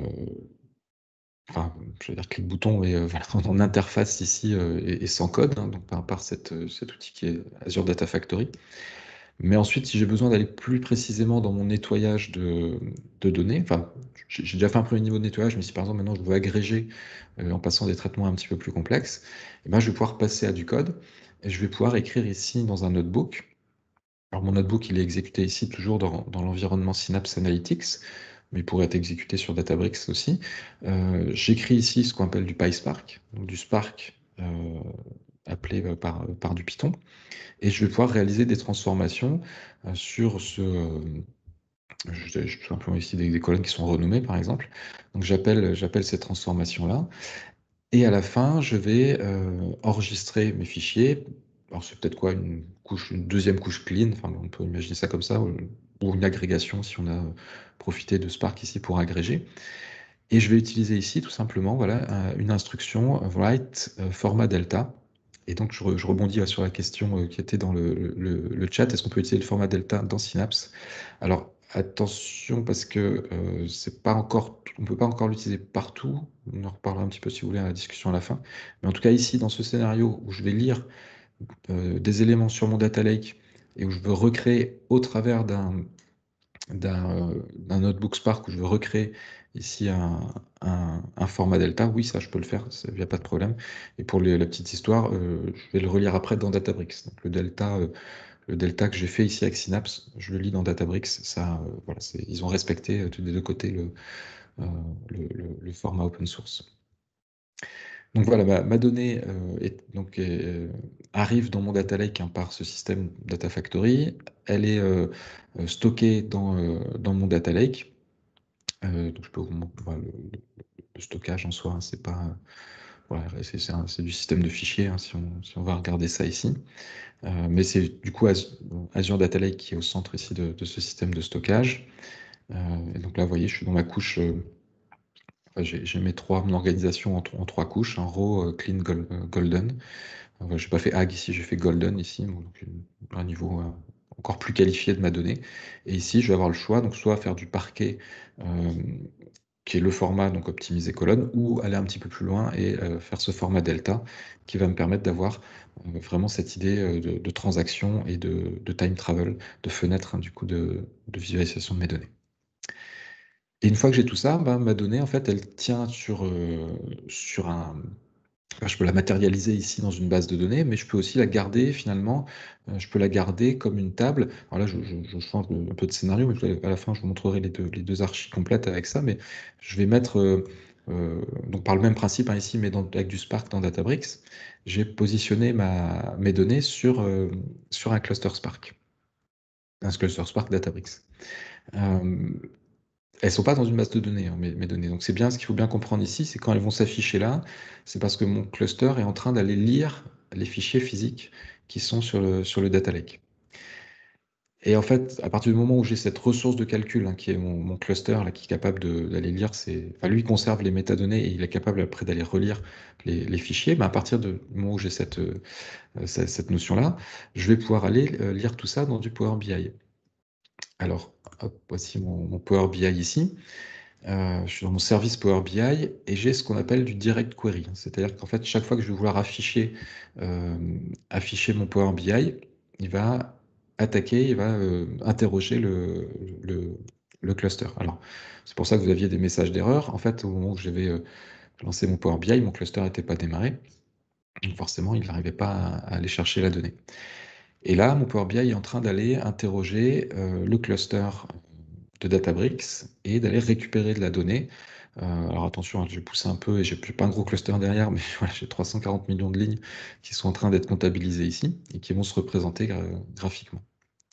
enfin, je veux dire clic-bouton et euh, voilà, en interface ici euh, et, et sans code, hein, donc par, par cette, euh, cet outil qui est Azure Data Factory. Mais ensuite, si j'ai besoin d'aller plus précisément dans mon nettoyage de, de données, enfin, j'ai j'ai déjà fait un premier niveau de nettoyage, mais si par exemple maintenant je veux agréger euh, en passant des traitements un petit peu plus complexes, eh ben, je vais pouvoir passer à du code et je vais pouvoir écrire ici dans un notebook. Alors mon notebook, il est exécuté ici toujours dans, dans l'environnement Synapse Analytics, mais il pourrait être exécuté sur Databricks aussi. Euh, J'écris ici ce qu'on appelle du PySpark, donc du Spark euh, appelé euh, par, par du Python, et je vais pouvoir réaliser des transformations euh, sur ce... Euh, je, je, tout simplement ici des, des colonnes qui sont renommées, par exemple. Donc j'appelle j'appelle ces transformations-là, et à la fin, je vais euh, enregistrer mes fichiers. Alors c'est peut-être quoi, une couche, une deuxième couche clean, enfin, on peut imaginer ça comme ça, ou, ou une agrégation si on a profité de Spark ici pour agréger. Et je vais utiliser ici tout simplement voilà, euh, une instruction write euh, format delta. Et donc je, re, je rebondis sur la question euh, qui était dans le, le, le chat, est-ce qu'on peut utiliser le format delta dans Synapse? Alors attention parce que euh, c'est pas encore, on ne peut pas encore l'utiliser partout, on en reparlera un petit peu si vous voulez à la discussion à la fin. Mais en tout cas ici dans ce scénario où je vais lire euh, des éléments sur mon data lake et où je veux recréer au travers d'un d'un euh, notebook Spark où je veux recréer ici un, un, un, format delta, oui, ça je peux le faire, il n'y a pas de problème. Et pour les, la petite histoire, euh, je vais le relire après dans Databricks. Donc le delta, euh, le delta que j'ai fait ici avec Synapse, je le lis dans Databricks. Ça, euh, voilà, ils ont respecté euh, des deux côtés le, euh, le, le, le, format open source. Donc voilà, ma, ma donnée euh, est, donc, est, euh, arrive dans mon data lake hein, par ce système Data Factory. Elle est euh, stockée dans, euh, dans mon data lake. Euh, donc je peux vous montrer voilà, le, le, le, stockage en soi, hein, c'est pas voilà, c'est du système de fichiers hein, si, on, si on va regarder ça ici. Euh, mais c'est du coup Azure Data Lake qui est au centre ici de, de ce système de stockage. Euh, et donc là, vous voyez, je suis dans ma couche. Euh, enfin, j'ai mes trois, mon organisation en, en trois couches, un raw, euh, clean, gold, euh, golden. Euh, je n'ai pas fait ag ici, j'ai fait golden ici, donc un niveau euh, encore plus qualifié de ma donnée. Et ici, je vais avoir le choix, donc soit faire du parquet, euh, qui est le format donc optimisé colonne, ou aller un petit peu plus loin et euh, faire ce format delta, qui va me permettre d'avoir euh, vraiment cette idée euh, de, de transaction et de, de, time travel, de fenêtre, hein, du coup, de, de visualisation de mes données. Et une fois que j'ai tout ça, bah, ma donnée, en fait, elle tient sur, euh, sur un, je peux la matérialiser ici dans une base de données, mais je peux aussi la garder finalement, euh, je peux la garder comme une table. Alors là, je, je, je change un peu de scénario, mais à la fin, je vous montrerai les deux, les deux archives complètes avec ça, mais je vais mettre, euh, euh, donc par le même principe hein, ici, mais dans, avec du Spark dans Databricks, j'ai positionné ma, mes données sur, euh, sur un cluster Spark, un cluster Spark Databricks. Euh, elles sont pas dans une base de données, hein, mes, mes données. Donc c'est bien ce qu'il faut bien comprendre ici, c'est quand elles vont s'afficher là, c'est parce que mon cluster est en train d'aller lire les fichiers physiques qui sont sur le, sur le data lake. Et en fait, à partir du moment où j'ai cette ressource de calcul, hein, qui est mon, mon cluster, là, qui est capable d'aller lire, c'est, enfin, lui il conserve les métadonnées et il est capable après d'aller relire les, les fichiers, mais à partir du moment où j'ai cette, euh, cette, cette notion-là, je vais pouvoir aller euh, lire tout ça dans du Power B I. Alors, hop, voici mon, mon Power B I ici. Euh, je suis dans mon service Power B I et j'ai ce qu'on appelle du direct query. C'est-à-dire qu'en fait, chaque fois que je vais vouloir afficher, euh, afficher mon Power B I, il va attaquer, il va euh, interroger le, le, le cluster. Alors, c'est pour ça que vous aviez des messages d'erreur. En fait, au moment où j'avais euh, lancé mon Power B I, mon cluster n'était pas démarré. Donc forcément, il n'arrivait pas à, à aller chercher la donnée. Et là, mon Power B I est en train d'aller interroger euh, le cluster de Databricks et d'aller récupérer de la donnée. Euh, alors attention, hein, je vais pousser un peu et j'ai pas un gros cluster derrière, mais voilà, j'ai trois cent quarante millions de lignes qui sont en train d'être comptabilisées ici et qui vont se représenter gra graphiquement.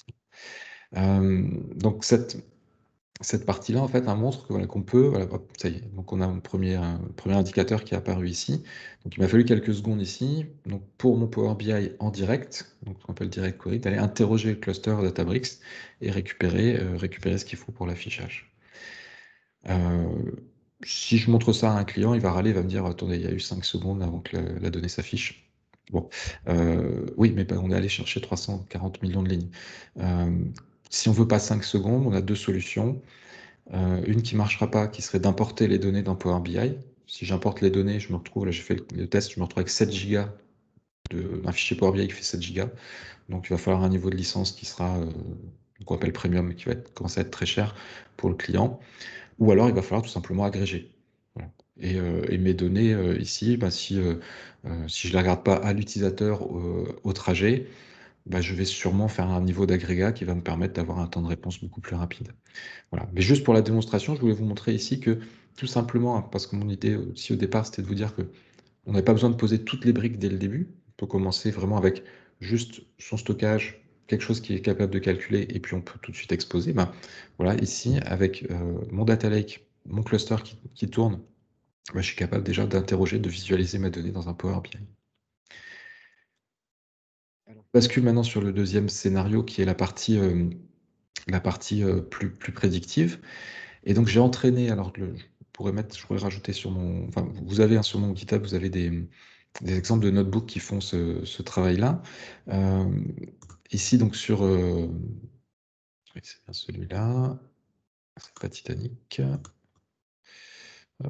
Euh, donc cette, cette partie-là, en fait, elle montre qu'on voilà, qu'on peut, voilà, hop, ça y est, donc on a un premier, un premier indicateur qui est apparu ici. Donc il m'a fallu quelques secondes ici, donc pour mon Power B I en direct, donc on appelle direct query, d'aller interroger le cluster Databricks et récupérer, euh, récupérer ce qu'il faut pour l'affichage. Euh, Si je montre ça à un client, il va râler, il va me dire: «Attendez, il y a eu cinq secondes avant que la la donnée s'affiche». Bon, heu, oui, mais bah, on est allé chercher trois cent quarante millions de lignes. Hem, si on veut pas cinq secondes, on a deux solutions. Heu, une qui marchera pas, qui serait d'importer les données dans Power B I. Si j'importe les données, je me retrouve là, j'ai fait le le test, je me retrouve avec sept gigas de d'un fichier Power B I qui fait sept gigas. Donc il va falloir un niveau de licence qui sera, heu, qu'on appelle premium, qui va être commencer à être très cher pour le client. Ou alors il va falloir tout simplement agréger. Voilà. Et, heu, et mes données, heu, ici, bah, si, heu heu, si je les regarde pas à l'utilisateur, heu, au trajet, bah, je vais sûrement faire un niveau d'agrégat qui va me permettre d'avoir un temps de réponse beaucoup plus rapide. Voilà. Mais juste pour la démonstration, je voulais vous montrer ici que tout simplement, hein, parce que mon idée aussi au départ, c'était de vous dire qu'on n'a pas besoin de poser toutes les briques dès le début. On peut commencer vraiment avec juste son stockage, quelque chose qui est capable de calculer, et puis on peut tout de suite exposer. Ben, voilà, ici, avec euh, mon data lake, mon cluster qui, qui tourne, ben, je suis capable déjà d'interroger, de visualiser ma donnée dans un Power B I. Alors, je bascule maintenant sur le deuxième scénario qui est la partie, euh, la partie euh, plus, plus prédictive. Et donc j'ai entraîné, alors le, je pourrais mettre, je pourrais rajouter sur mon, enfin vous avez hein, sur mon GitHub, vous avez des, des exemples de notebooks qui font ce, ce travail-là. Euh, ici donc sur, euh, oui, c'est bien celui-là, c'est pas Titanic. Hop.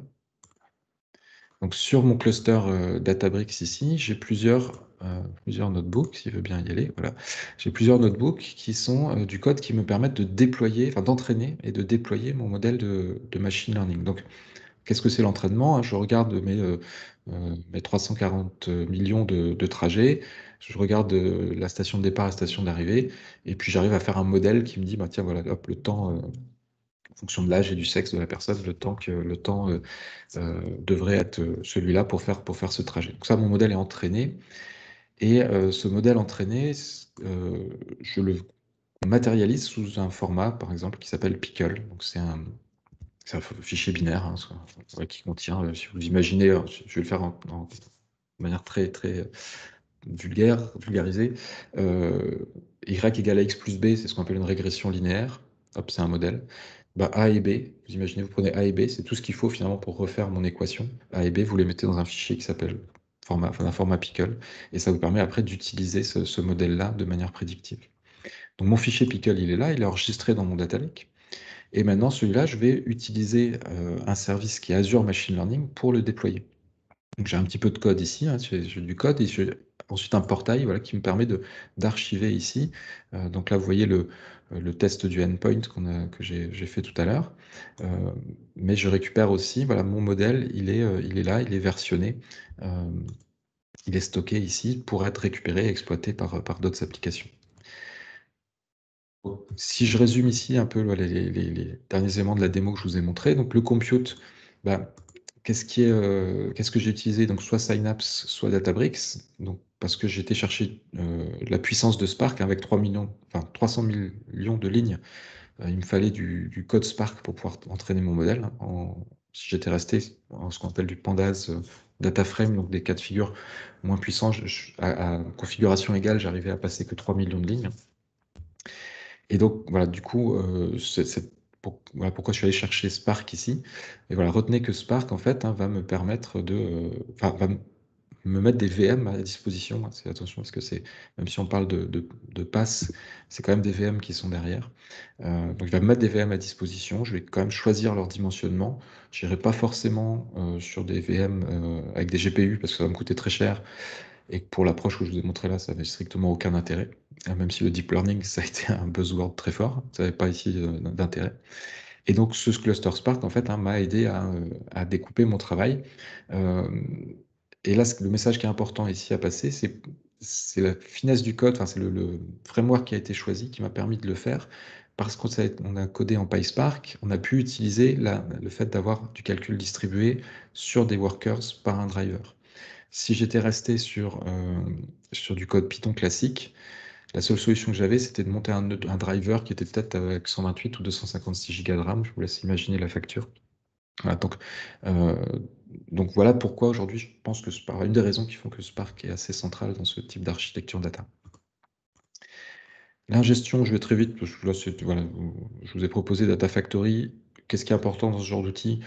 Donc sur mon cluster euh, Databricks ici, j'ai plusieurs, euh, plusieurs notebooks, s'il veut bien y aller, voilà. J'ai plusieurs notebooks qui sont euh, du code qui me permettent de déployer, enfin d'entraîner et de déployer mon modèle de, de machine learning. Donc qu'est-ce que c'est l'entraînement? Je regarde mes, euh, euh, mes trois cent quarante millions de, de trajets, je regarde euh, la station de départ et la station d'arrivée, et puis j'arrive à faire un modèle qui me dit, bah, tiens, voilà, hop, le temps, euh, en fonction de l'âge et du sexe de la personne, le temps, que, le temps euh, euh, devrait être euh, celui-là pour faire, pour faire ce trajet. Donc ça, mon modèle est entraîné, et euh, ce modèle entraîné, euh, je le matérialise sous un format, par exemple, qui s'appelle Pickle. Donc c'est un, c'est un fichier binaire hein, ouais, qui contient, euh, si vous imaginez, euh, je vais le faire en, en- de manière très, très euh, vulgaire, vulgarisée. Euh, y égale à x plus b, c'est ce qu'on appelle une régression linéaire. Hop, c'est un modèle. Bah, A et B, vous imaginez, vous prenez A et B, c'est tout ce qu'il faut finalement pour refaire mon équation. A et B, vous les mettez dans un fichier qui s'appelle format, enfin, un format Pickle, et ça vous permet après d'utiliser ce, ce modèle-là de manière prédictive. Donc mon fichier Pickle, il est là, il est enregistré dans mon data lake. Et maintenant, celui-là, je vais utiliser euh, un service qui est Azure Machine Learning pour le déployer. Donc j'ai un petit peu de code ici, hein, j'ai j'ai du code, et j'ai ensuite un portail voilà, qui me permet de d'archiver ici. Euh, donc là, vous voyez le, le test du endpoint qu'on a, que j'ai j'ai fait tout à l'heure. Euh, mais je récupère aussi, voilà, mon modèle, il est, euh, il est là, il est versionné. Euh, il est stocké ici pour être récupéré et exploité par, par d'autres applications. Si je résume ici un peu les, les- les- les derniers éléments de la démo que je vous ai montré, donc le compute, bah, qu'est-ce qui est, euh, qu'est-ce que j'ai utilisé? Donc soit Synapse, soit Databricks, donc parce que j'ai été chercher euh, la puissance de Spark avec trois millions, enfin trois cents millions de lignes. Euh, il me fallait du, du code Spark pour pouvoir entraîner mon modèle. Hein. En- si j'étais resté en ce qu'on appelle du Pandas euh, data frame, donc des cas de figure moins puissants, je- je- à, à configuration égale, j'arrivais à passer que trois millions de lignes. Et donc, voilà, du coup, euh, c'est c'est pour- voilà pourquoi je suis allé chercher Spark ici. Et voilà, retenez que Spark, en fait, hein, va me permettre de, euh, enfin, va me me mettre des V M à disposition. Hein, c'est attention, parce que c'est, même si on parle de, de, de pass, c'est quand même des V M qui sont derrière. Euh, donc, il va me mettre des V M à disposition. Je vais quand même choisir leur dimensionnement. Je n'irai pas forcément euh, sur des V M euh, avec des G P U parce que ça va me coûter très cher et que pour l'approche que je vous ai montrée là, ça n'avait strictement aucun intérêt. Euh, Même si le deep learning, ça a été un buzzword très fort, ça n'avait pas ici euh, d'intérêt. Et donc, ce cluster Spark, en fait, hein, m'a aidé à, euh, à découper mon travail. Euh, et là, ce- le message qui est important ici à passer, c'est c'est la finesse du code, enfin, c'est le, le framework qui a été choisi qui m'a permis de le faire. Parce qu'on a, on a codé en PySpark, on a pu utiliser la- le fait d'avoir du calcul distribué sur des workers par un driver. Si j'étais resté sur, euh, sur du code Python classique, la seule solution que j'avais, c'était de monter un, un driver qui était peut-être avec cent vingt-huit ou deux cent cinquante-six gigas de RAM. Je vous laisse imaginer la facture. Voilà, donc, euh, donc voilà pourquoi aujourd'hui je pense que Spark, une des raisons qui font que Spark est assez central dans ce type d'architecture data. L'ingestion, je vais très vite, parce que là, c'est- voilà, je vous ai proposé Data Factory. Qu'est-ce qui est important dans ce genre d'outil?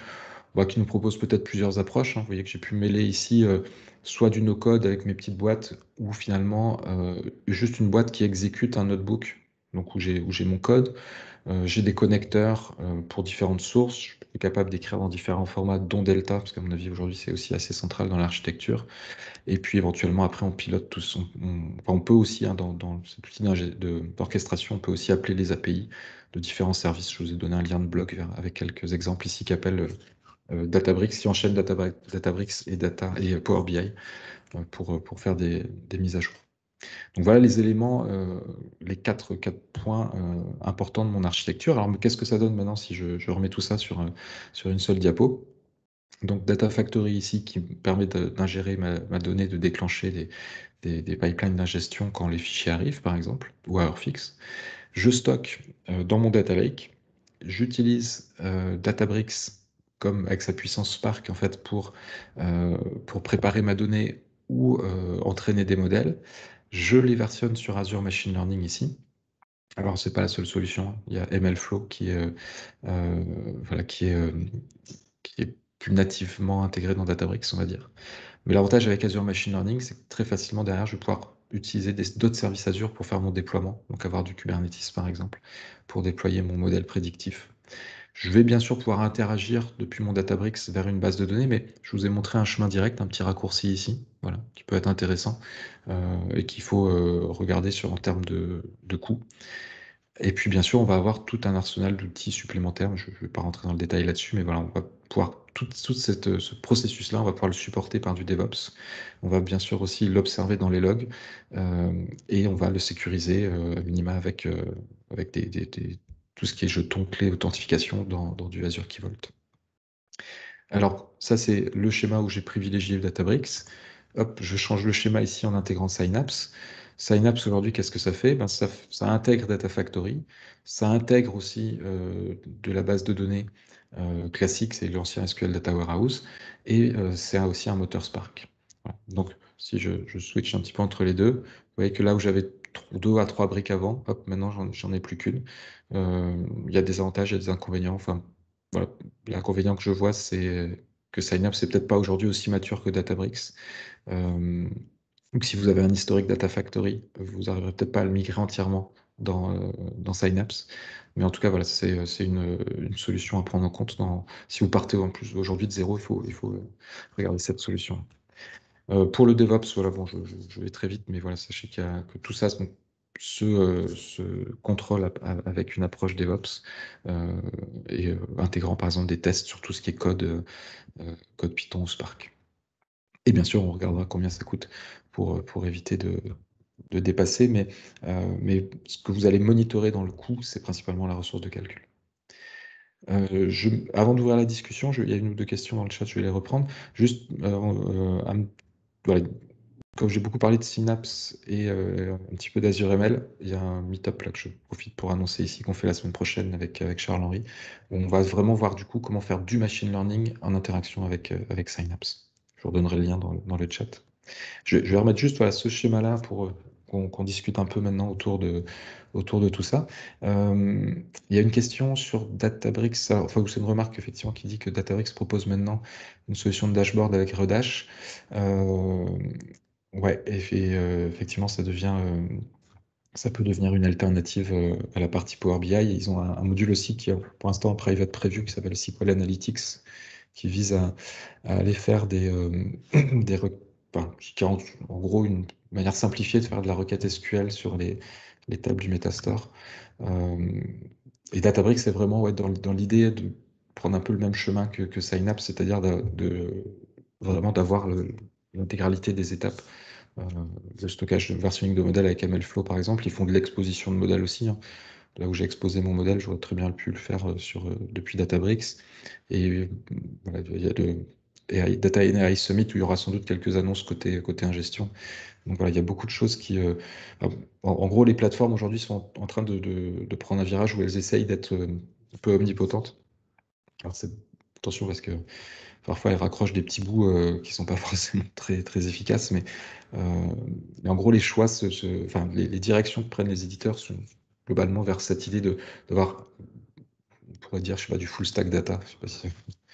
bah, qui nous propose peut-être plusieurs approches, hein. Vous voyez que j'ai pu mêler ici euh, soit du no-code avec mes petites boîtes, ou finalement euh, juste une boîte qui exécute un notebook, donc où j'ai où j'ai mon code. Euh, j'ai des connecteurs euh, pour différentes sources. Je suis capable d'écrire dans différents formats, dont Delta, parce qu'à mon avis aujourd'hui c'est aussi assez central dans l'architecture. Et puis éventuellement après on pilote tout son... on, enfin, on peut aussi, hein, dans, dans cet outil d'ingé- de- d'orchestration, on peut aussi appeler les A P I de différents services. Je vous ai donné un lien de blog vers- avec quelques exemples ici qui appellent euh, Databricks, qui enchaîne Data- Databricks et Data et Power B I euh, pour, euh, pour faire des, des mises à jour. Donc voilà les éléments, euh, les quatre, quatre points euh, importants de mon architecture. Alors qu'est-ce que ça donne maintenant si je, je remets tout ça sur, euh, sur une seule diapo? Donc Data Factory ici qui me permet de- d'ingérer ma, ma donnée, de déclencher des, des, des pipelines d'ingestion quand les fichiers arrivent par exemple, ou à heure fixe. Je stocke euh, dans mon data lake. J'utilise euh, Databricks comme avec sa puissance Spark en fait pour, euh, pour préparer ma donnée ou euh, entraîner des modèles. Je les versionne sur Azure Machine Learning ici. Alors c'est pas la seule solution, hein. Il y a MLflow qui est, euh, euh, voilà, qui est, euh, qui est plus nativement intégré dans Databricks, on va dire. Mais l'avantage avec Azure Machine Learning, c'est que très facilement derrière, je vais pouvoir utiliser des- d'autres services Azure pour faire mon déploiement, donc avoir du Kubernetes par exemple, pour déployer mon modèle prédictif. Je vais bien sûr pouvoir interagir depuis mon Databricks vers une base de données, mais je vous ai montré un chemin direct, un petit raccourci ici, voilà, qui peut être intéressant euh, et qu'il faut euh, regarder sur en termes de, de coût. Et puis bien sûr, on va avoir tout un arsenal d'outils supplémentaires. Je ne vais pas rentrer dans le détail là-dessus, mais voilà, on va pouvoir tout, tout cette, ce processus-là, on va pouvoir le supporter par du DevOps. On va bien sûr aussi l'observer dans les logs euh, et on va le sécuriser euh, à minima avec, euh, avec des, des- des- tout ce qui est jetons, clés, authentification dans, dans du Azure Key Vault. Alors, ça, c'est le schéma où j'ai privilégié le Databricks. Hop, je change le schéma ici en intégrant Synapse. Synapse, aujourd'hui, qu'est-ce que ça fait? Ben, ça, ça intègre Data Factory. Ça intègre aussi euh, de la base de données euh, classique, c'est l'ancien S Q L Data Warehouse. Et euh, c'est aussi un moteur Spark. Voilà. Donc, si je, je switch un petit peu entre les deux, vous voyez que là où j'avais tro- deux à trois briques avant, hop, maintenant, j'en j'en ai plus qu'une. Euh, Il y a des avantages et des inconvénients. Enfin, voilà. L'inconvénient que je vois, c'est que Synapse c'est peut-être pas aujourd'hui aussi mature que Databricks. Euh, donc si vous avez un historique Data Factory, vous n'arriverez peut-être pas à le migrer entièrement dans, euh, dans Synapse. Mais en tout cas, voilà, c'est c'est une, une solution à prendre en compte. Dans, si vous partez en plus aujourd'hui de zéro, il faut, il faut euh, regarder cette solution. Euh, pour le DevOps, voilà, bon, je, je- je vais très vite, mais voilà, sachez qu'il y a- que tout ça se, se, euh, se contrôle a- a- avec une approche DevOps euh, et euh, intégrant par exemple des tests sur tout ce qui est code, euh, euh, code Python ou Spark. Et bien sûr, on regardera combien ça coûte pour, euh, pour éviter de, de dépasser, mais, euh, mais ce que vous allez monitorer dans le coût, c'est principalement la ressource de calcul. Euh, je, avant d'ouvrir la discussion, je- il y a une ou deux questions dans le chat, je vais les reprendre. Juste, euh, euh, un- voilà, comme j'ai beaucoup parlé de Synapse et euh, un petit peu d'Azure M L, il y a un meet-up là que je profite pour annoncer ici qu'on fait la semaine prochaine avec, avec Charles-Henri, où on va vraiment voir du coup comment faire du machine learning en interaction avec, euh, avec Synapse. Je vous redonnerai le lien dans, le- dans le chat. Je, je vais remettre juste voilà, ce schéma-là pour euh, qu'on qu'on discute un peu maintenant autour de, autour de tout ça. Euh, il y a une question sur Databricks, alors, enfin, c'est une remarque effectivement qui dit que Databricks propose maintenant une solution de dashboard avec Redash. Euh, ouais, et, et, euh, effectivement, ça devient, euh, ça peut devenir une alternative euh, à la partie Power B I. Ils ont un, un module aussi qui est pour l'instant en private preview qui s'appelle S Q L Analytics, qui vise à, à aller faire des, euh, des re- enfin, qui a en, en gros une manière simplifiée de faire de la requête S Q L sur les, les tables du Metastore. Euh, et Databricks, c'est vraiment ouais, dans, dans l'idée de prendre un peu le même chemin que, que Synapse, c'est-à-dire de, de- vraiment d'avoir le- l'intégralité des étapes. Euh, le stockage de versionning de modèles avec MLflow, par exemple, ils font de l'exposition de modèles aussi, hein. Là où j'ai exposé mon modèle, j'aurais très bien pu le faire euh, sur, euh, depuis Databricks. Et euh, voilà, il y a de A I Data and A I Summit où il y aura sans doute quelques annonces côté, côté ingestion. Donc voilà, il y a beaucoup de choses qui... euh, en, en gros, les plateformes aujourd'hui sont en train de, de- de prendre un virage où elles essayent d'être euh, un peu omnipotentes. Alors c'est... Attention parce que parfois elles raccrochent des petits bouts euh, qui sont pas forcément très, très efficaces, mais, euh, mais en gros les choix, se, se- enfin les, les directions que prennent les éditeurs sont globalement vers cette idée de d'avoir, on pourrait dire, je sais pas, du full stack data. Je sais pas si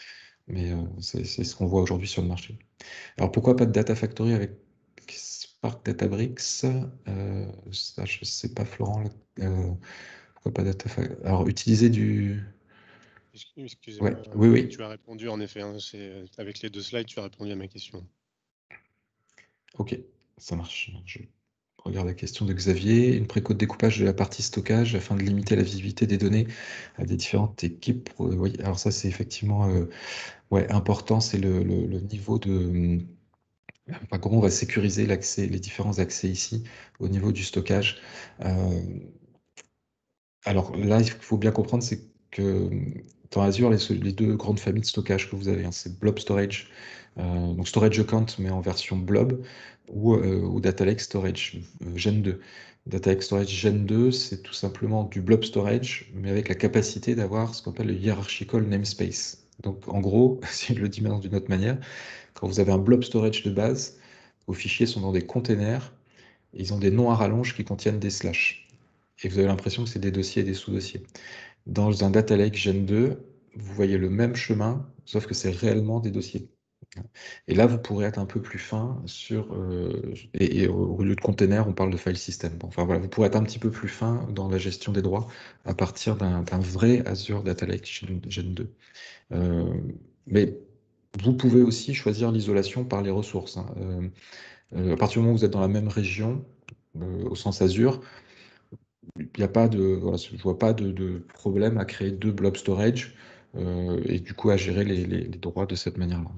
mais euh, c'est c'est ce qu'on voit aujourd'hui sur le marché. Alors pourquoi pas de Data Factory avec Spark Databricks? Euh, ça, je sais pas, Florent. Euh, pourquoi pas Data Factory? Alors utiliser du... Excuse- Ouais, Excusez-moi, oui, euh, oui. tu as répondu en effet, hein, c'est, euh, avec les deux slides, tu as répondu à ma question. Ok, ça marche. Je regarde la question de Xavier. Une préco de découpage de la partie stockage afin de limiter la visibilité des données à des différentes équipes. Euh, Oui, alors ça, c'est effectivement euh, ouais, important. C'est le, le- le niveau de... Enfin, comment on va sécuriser l'accès, les différents accès ici au niveau du stockage. Euh, alors là, il faut bien comprendre, c'est que dans Azure, les, les deux grandes familles de stockage que vous avez, hein, c'est Blob Storage, euh, donc Storage Account, mais en version Blob, ou, euh, ou Data Lake Storage euh, Gen deux. Data Lake Storage Gen deux, c'est tout simplement du Blob Storage, mais avec la capacité d'avoir ce qu'on appelle le Hierarchical Namespace. Donc en gros, si je le dis maintenant d'une autre manière, quand vous avez un Blob Storage de base, vos fichiers sont dans des containers, et ils ont des noms à rallonge qui contiennent des slash. Et vous avez l'impression que c'est des dossiers et des sous-dossiers. Dans un data lake Gen deux, vous voyez le même chemin, sauf que c'est réellement des dossiers. Et là, vous pourrez être un peu plus fin sur... euh, et, et au lieu de container, on parle de file system. Bon, enfin voilà, vous pourrez être un petit peu plus fin dans la gestion des droits à partir d'un d'un vrai Azure Data Lake Gen, Gen deux. Euh, mais vous pouvez aussi choisir l'isolation par les ressources, hein. Euh, euh, à partir du moment où vous êtes dans la même région, euh, au sens Azure, il n'y a pas de, voilà, je vois pas de, de problème à créer deux blob storage euh, et du coup à gérer les, les- les droits de cette manière-là.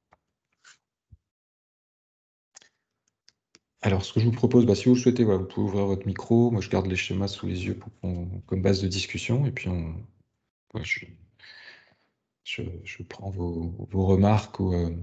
Alors, ce que je vous propose, bah, si vous le souhaitez, voilà, vous pouvez ouvrir votre micro. Moi, je garde les schémas sous les yeux pour qu'on- comme base de discussion. Et puis, on, ouais, je, je- je prends vos, vos remarques ou euh,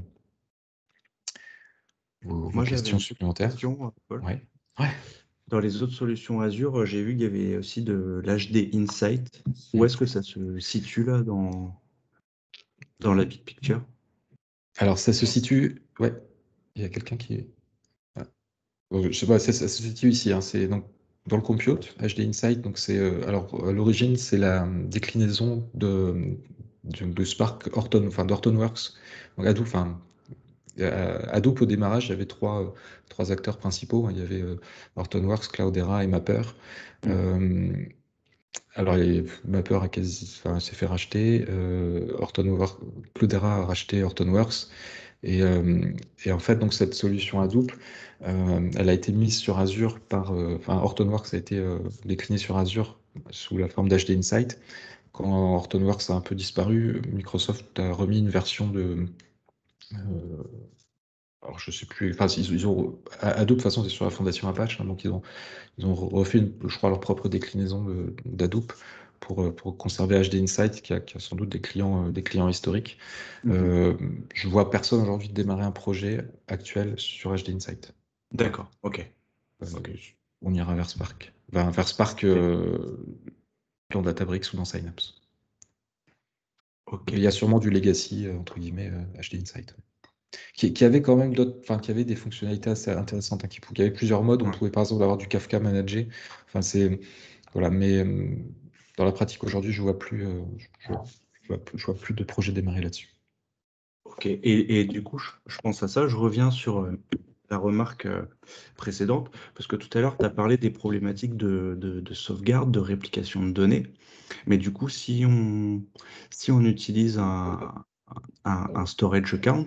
vos, vos Moi, j'avais questions une petite supplémentaires. question, euh, Paul. Ouais. Ouais. Dans les autres solutions Azure, euh, j'ai vu qu'il y avait aussi de l'H D Insight. Où Mm. est-ce que ça se situe là dans, dans la big picture? Alors, ça se situe. Ouais. Il y a quelqu'un qui. Ah. Bon, je sais pas, ça, ça se situe ici, hein, c'est donc dans le compute, H D Insight. Donc c'est euh, alors à l'origine c'est la euh, déclinaison de, de, de Spark Horton, enfin d'Hortonworks. Donc Hadoop, enfin euh, Hadoop au démarrage, il y avait trois, euh, trois acteurs principaux, hein. Il y avait euh, Hortonworks, Cloudera et Mapper. Hmm. Euh, alors les, Mapper a quasi, enfin, s'est fait racheter, euh, Hortonworks, Cloudera a racheté Hortonworks. Et, euh, et en fait, donc cette solution Hadoop, euh, elle a été mise sur Azure par, euh, enfin, Hortonworks a été euh, décliné sur Azure sous la forme d'H D Insight. Quand Hortonworks a un peu disparu, Microsoft a remis une version de, euh, alors je sais plus, enfin ils, ils ont Hadoop de toute façon c'est sur la fondation Apache, hein, donc ils ont ils ont refait, une- je crois, leur propre déclinaison de- d'Hadoop pour, euh, pour conserver H D Insight, qui a, qui a sans doute des clients, euh, des clients historiques. Mhm. Euh, je vois personne aujourd'hui démarrer un projet actuel sur H D Insight. Voilà. D'accord, ok. Euh, Ok. on ira vers Spark. Enfin, vers Spark Ok. euh, dans Databricks ou dans Synapse. Ok. Mais il y a sûrement du legacy, euh, entre guillemets, euh, H D Insight. Qui, qui avait quand même d'autres, enfin, qui avait des fonctionnalités assez intéressantes, hein, qui, qui avait plusieurs modes. On Ouais. pouvait par exemple avoir du Kafka managé. Enfin, c'est, voilà, mais euh, dans la pratique aujourd'hui, je vois plus, euh, je, vois, je vois plus, je vois plus de projets démarrer là-dessus. Ok. Et, et du coup, je, je pense à ça, je reviens sur euh, la remarque euh, précédente, parce que tout à l'heure, tu as parlé des problématiques de, de, de sauvegarde, de réplication de données. Mais du coup, si on, si on utilise un, un, un storage account,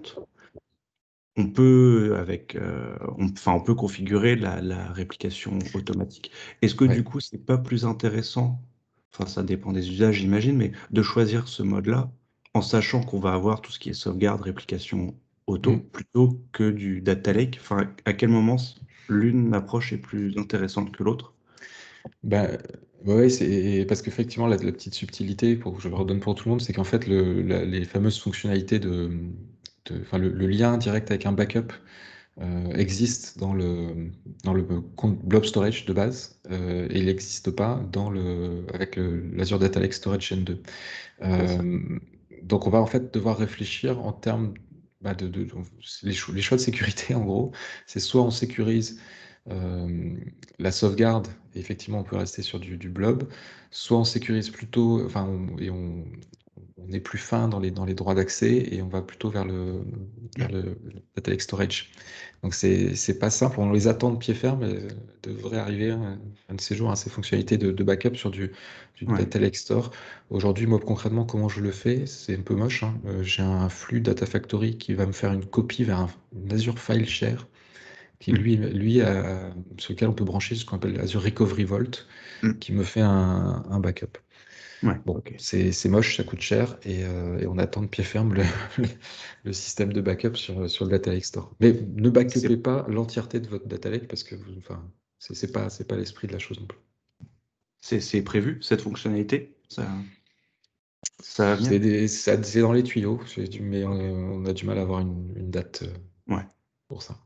on peut, avec, euh, on, enfin, on peut configurer la, la réplication automatique. Est-ce que du Ouais. coup, c'est pas plus intéressant, enfin, ça dépend des usages, j'imagine, mais de choisir ce mode-là en sachant qu'on va avoir tout ce qui est sauvegarde, réplication auto, Mm. plutôt que du data lake? Enfin, à quel moment l'une approche est plus intéressante que l'autre? Ben, ouais, ouais, c'est parce qu'effectivement, la, la petite subtilité, pour que je le redonne pour tout le monde, c'est qu'en fait, le, la- les fameuses fonctionnalités de, de- enfin, le, le lien direct avec un backup euh, existe dans le, dans le compte Blob Storage de base, euh, et il n'existe pas dans le, avec le- l'Azure Data Lake Storage Gen deux. C'est ça. Euh, donc on va en fait devoir réfléchir en termes bah, de, de- de- les, cho- les choix de sécurité en gros, c'est soit on sécurise euh, la sauvegarde, et effectivement on peut rester sur du, du blob, soit on sécurise plutôt, enfin on- et on, on est plus fin dans les, dans les droits d'accès et on va plutôt vers le, vers le, le Data Lake Storage. Donc c'est c'est pas simple, on les attend de pied ferme, mais euh, devrait arriver un, un de ces jours, hein, ces fonctionnalités de, de backup sur du, du Ouais. Data Lake Store. Aujourd'hui, moi concrètement, comment je le fais, c'est un peu moche, hein. Euh, j'ai un flux Data Factory qui va me faire une copie vers un, une Azure File Share, qui Mm. lui, lui a- sur lequel on peut brancher ce qu'on appelle Azure Recovery Vault, Mm. qui me fait un, un backup. Ouais, Bon, ok. c'est c'est moche, ça coûte cher et, euh, et on attend de pied ferme le, le système de backup sur, sur le Data Lake Store. Mais ne backupez C'est pas l'entièreté de votre Data Lake parce que vous, enfin, c'est c'est pas, c'est pas l'esprit de la chose non plus. c'est- c'est prévu, cette fonctionnalité? Ça, ça va venir? C'est des- ça- c'est dans les tuyaux, j'ai du- mais on, Ok. on a du mal à avoir une, une date euh, Ouais, pour ça.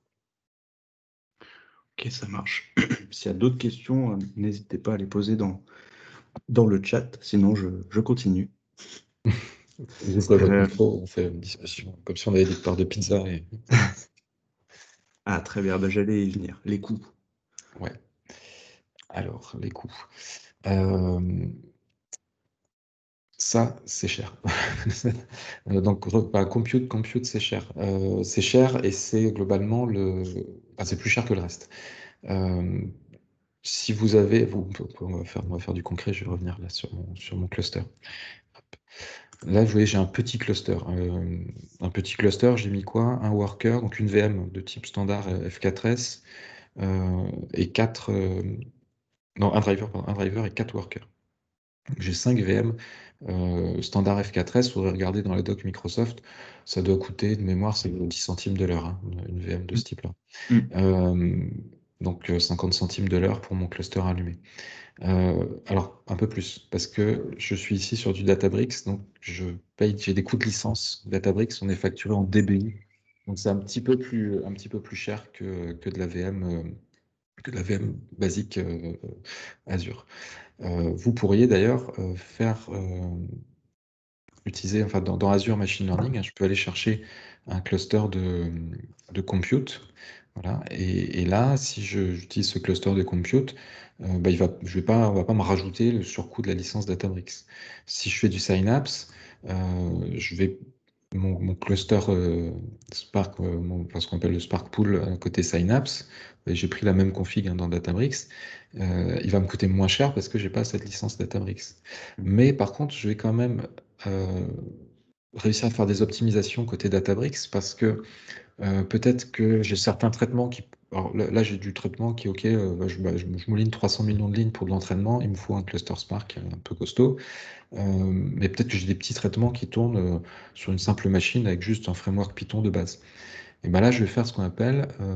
ok, ça marche. S'il y a d'autres questions, euh, n'hésitez pas à les poser dans, dans le chat, sinon je, je continue. Vous ouvrez votre Euh, micro, on fait une discussion, comme si on avait des parts de pizza. Et... ah, très bien, bah, j'allais y venir. Les coûts. Ouais. Alors, les coûts. Euh, Ça, c'est cher. Euh, Donc, re- bah, compute, compute, c'est cher. Euh, c'est cher et c'est globalement le. Enfin, c'est plus cher que le reste. Euh, Si vous avez. Vous, on va faire, on va faire du concret, je vais revenir là sur mon, sur mon cluster. Là, vous voyez, j'ai un petit cluster. Euh, un petit cluster, j'ai mis quoi? Un worker, donc une V M de type standard euh, F quatre S euh, et quatre. euh, non, un driver, pardon, un driver et quatre workers. J'ai cinq V M euh, standard F quatre S. Il faudrait regarder dans la doc Microsoft. Ça doit coûter, de mémoire, c'est dix centimes de l'heure, hein, une V M de ce type-là. Mm. Euh, donc euh, cinquante centimes de l'heure pour mon cluster allumé. Euh, alors, un peu plus, parce que je suis ici sur du Databricks, donc je paye, j'ai des coûts de licence. Databricks, on est facturé en D B I. Donc c'est un petit peu plus, un petit peu plus cher que, que de la V M, euh, que de la V M basique euh, Azure. Euh, vous pourriez d'ailleurs euh, faire euh, utiliser, enfin dans, dans Azure Machine Learning, hein, je peux aller chercher un cluster de, de compute. Voilà. Et, et là, si je- j'utilise ce cluster de compute, euh, bah, il va, je vais pas, on va pas me rajouter le surcoût de la licence Databricks. Si je fais du Synapse, euh, je vais mon, mon cluster euh, Spark, euh, mon- enfin, ce qu'on appelle le Spark Pool euh, côté Synapse, et j'ai pris la même config hein, dans Databricks, euh, il va me coûter moins cher parce que j'ai pas cette licence Databricks. Mais par contre, je vais quand même euh, réussir à faire des optimisations côté Databricks parce que euh, peut-être que j'ai certains traitements qui. Alors là, là, j'ai du traitement qui, ok, euh, bah, je, bah, je- je mouline trois cents millions de lignes pour de l'entraînement, il me faut un cluster Spark un peu costaud. Euh, mais peut-être que j'ai des petits traitements qui tournent euh, sur une simple machine avec juste un framework Python de base. Et ben là, je vais faire ce qu'on appelle euh,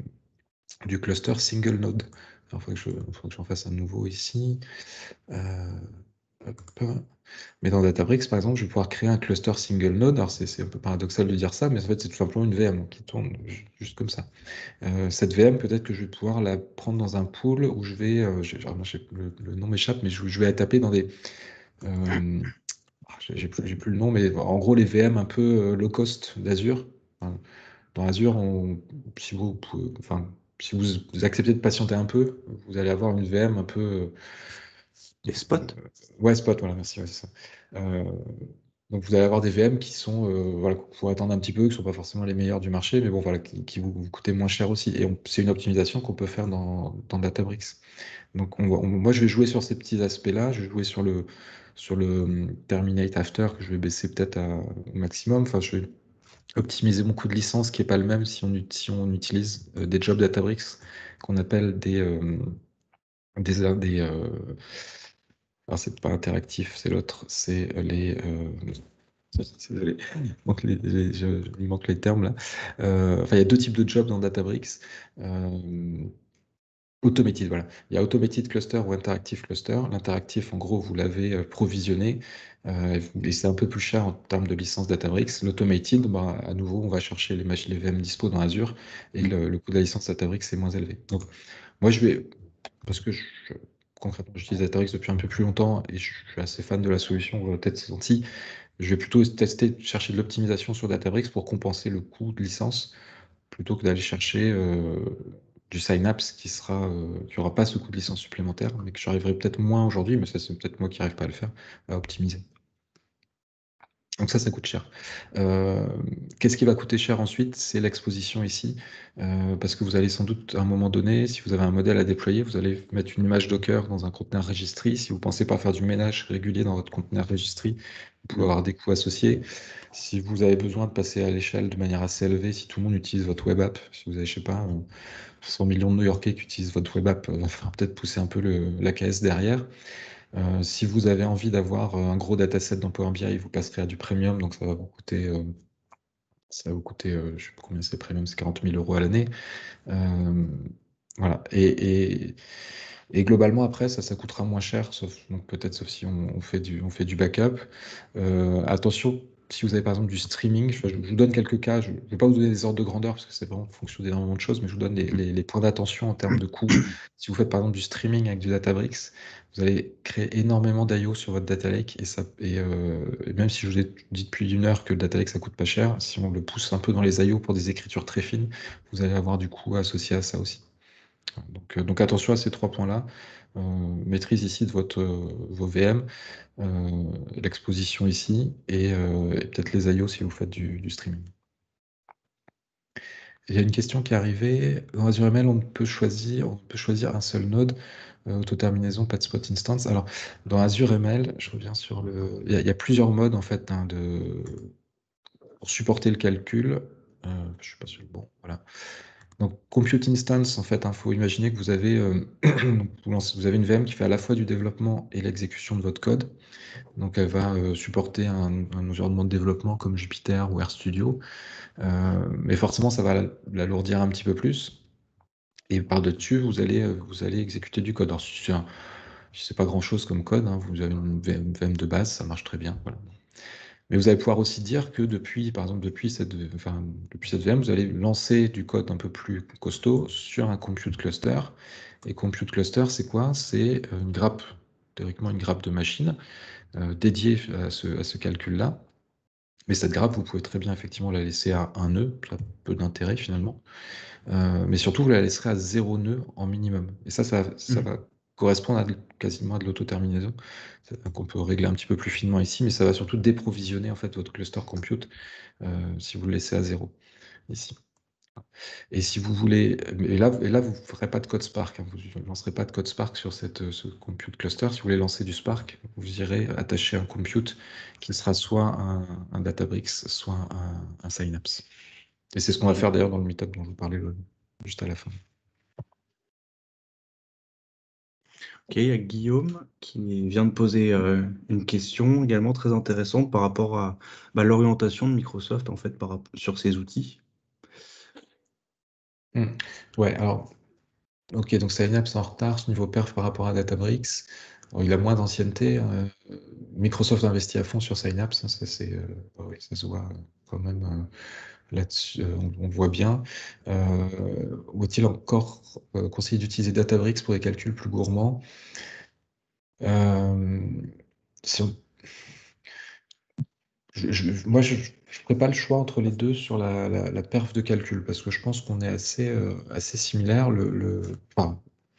du cluster single node. Il faudrait que je, faudrait que j'en fasse un nouveau ici. Euh, hop. Mais dans Databricks, par exemple, je vais pouvoir créer un cluster single node. Alors, c'est c'est un peu paradoxal de dire ça, mais en fait, c'est tout simplement une V M qui tourne ju- juste comme ça. Euh, cette V M, peut-être que je vais pouvoir la prendre dans un pool où je vais. Euh, j'ai- alors, moi, j'ai- le, le nom m'échappe, mais je, je vais la taper dans des. euh, ah, j'ai j'ai plus, j'ai plus le nom, mais en gros, les V M un peu euh, low cost d'Azure. Enfin, dans Azure, on- si vous, pouvez- enfin, si vous, vous acceptez de patienter un peu, vous allez avoir une V M un peu. euh, Les euh, spots? ouais, Spot, voilà, merci, ouais, c'est ça. Euh, donc vous allez avoir des V M qui sont, euh, voilà, qu'il faut attendre un petit peu, qui ne sont pas forcément les meilleurs du marché, mais bon, voilà, qui, qui vous, vous coûtent moins cher aussi. Et on- c'est une optimisation qu'on peut faire dans, dans Databricks. Donc on, va- on- moi, je vais jouer sur ces petits aspects-là, je vais jouer sur le, sur le hum, Terminate After, que je vais baisser peut-être à- au maximum. Enfin, je vais optimiser mon coût de licence, qui n'est pas le même si on, ut- si on utilise euh, des jobs Databricks, qu'on appelle des, euh, des, des, euh, alors, c'est pas interactif, c'est l'autre, c'est les. euh, Désolé, il manque les, les- je- il manque les termes là. Euh, enfin, il y a deux types de jobs dans Databricks. Euh, Automated, voilà. Il y a Automated Cluster ou Interactive Cluster. L'interactif, en gros, vous l'avez euh, provisionné euh, et c'est un peu plus cher en termes de licence Databricks. L'Automated, bah, à nouveau, on va chercher les machines, les V M dispo dans Azure et Mm. le, le coût de la licence Databricks est moins élevé. Donc, moi, je vais, parce que je, concrètement, j'utilise Databricks depuis un peu plus longtemps et je suis assez fan de la solution, vous l'avez peut-être senti. Je vais plutôt tester, chercher de l'optimisation sur Databricks pour compenser le coût de licence plutôt que d'aller chercher euh, du Synapse qui sera, euh, qui aura pas ce coût de licence supplémentaire, mais que j'arriverai peut-être moins aujourd'hui, mais ça c'est peut-être moi qui n'arrive pas à le faire, à optimiser. Donc ça, ça coûte cher. Euh, Qu'est-ce qui va coûter cher ensuite? C'est l'exposition ici, euh, parce que vous allez sans doute à un moment donné, si vous avez un modèle à déployer, vous allez mettre une image Docker dans un conteneur registry. Si vous ne pensez pas faire du ménage régulier dans votre conteneur registry, vous pouvez avoir des coûts associés. Si vous avez besoin de passer à l'échelle de manière assez élevée, si tout le monde utilise votre web app, si vous avez, je sais pas, euh, cent millions de New-Yorkais qui utilisent votre web app, il va falloir peut-être pousser un peu le, l'A K S derrière. Euh, si vous avez envie d'avoir euh, un gros dataset dans Power B I, vous passerez à du premium, donc ça va vous coûter, euh, ça va vous coûter, euh, je sais pas combien c'est premium, c'est quarante mille euros à l'année. Euh, voilà. Et, et, et globalement, après, ça, ça coûtera moins cher, sauf, donc peut-être sauf si on, on fait du, on fait du backup. Euh, attention, si vous avez par exemple du streaming, je, je vous donne quelques cas, je ne vais pas vous donner des ordres de grandeur parce que c'est vraiment en fonction d'énormément de choses, mais je vous donne les, les- les points d'attention en termes de coûts. Si vous faites par exemple du streaming avec du Databricks, vous allez créer énormément d'I O sur votre data lake et, ça, et, euh, et même si je vous ai dit depuis une heure que le data lake ça coûte pas cher, si on le pousse un peu dans les I O pour des écritures très fines, vous allez avoir du coût associé à ça aussi. Donc, euh, donc attention à ces trois points-là. Euh, maîtrise ici de votre, euh, vos V M, euh, l'exposition ici et, euh, et peut-être les I O si vous faites du, du streaming. Il y a une question qui est arrivée. Dans Azure M L, on peut choisir, on peut choisir un seul node, euh, auto-terminaison, pas de spot instance. Alors, dans Azure M L, je reviens sur le. Il y a, il y a plusieurs modes en fait hein, de... pour supporter le calcul. Euh, je suis pas sûr. Bon, voilà. Donc, Compute Instance, en fait, il faut imaginer que vous avez, euh, vous lancez- vous avez une V M qui fait à la fois du développement et l'exécution de votre code. Donc, elle va euh, supporter un, un environnement de développement comme Jupyter ou RStudio. Euh, mais forcément, ça va l'alourdir un petit peu plus. Et par-dessus, vous allez, euh, vous allez exécuter du code. Alors, si c'est un- si c'est pas grand-chose comme code, hein, vous avez une V M, V M de base, ça marche très bien. Voilà. Mais vous allez pouvoir aussi dire que depuis, par exemple, depuis cette, enfin, depuis cette V M, vous allez lancer du code un peu plus costaud sur un compute cluster. Et compute cluster, c'est quoi? C'est euh, une grappe, théoriquement une grappe de machines euh, dédiée à ce, à ce calcul-là. Mais cette grappe, vous pouvez très bien effectivement la laisser à un nœud, ça a peu d'intérêt finalement. Euh, mais surtout, vous la laisserez à zéro nœud en minimum. Et ça, ça, ça Mhm. va correspondre à de- quasiment à de l'auto-terminaison. C'est- Donc on peut régler un petit peu plus finement ici, mais ça va surtout déprovisionner en fait votre cluster compute euh, si vous le laissez à zéro ici. Et si vous voulez, et là, et là vous ne ferez pas de code Spark, hein, vous ne lancerez pas de code Spark sur cette, ce compute cluster. Si vous voulez lancer du Spark, vous irez attacher un compute qui sera soit un, un Databricks, soit un, un Synapse. Et c'est ce qu'on va faire d'ailleurs dans le meetup dont je vous parlais euh, juste à la fin. Ok, il y a Guillaume qui vient de poser euh, une question également très intéressante par rapport à bah, l'orientation de Microsoft en fait par, rapp- sur ses outils. Hmm. Ouais, alors, ok, donc Synapse en retard ce niveau perf par rapport à Databricks. Bon, il a moins d'ancienneté. euh, Microsoft investit à fond sur Synapse, hein, ça, c'est, euh, ouais, ouais, ça se voit euh, quand même euh, là-dessus, euh, on, on le voit bien. Euh, Vaut-il encore euh, conseiller d'utiliser Databricks pour des calculs plus gourmands? Euh, si on- je- je- Moi, je ne ferai pas le choix entre les deux sur la, la- la perf de calcul, parce que je pense qu'on est assez, euh, assez similaires. Le, le- enfin,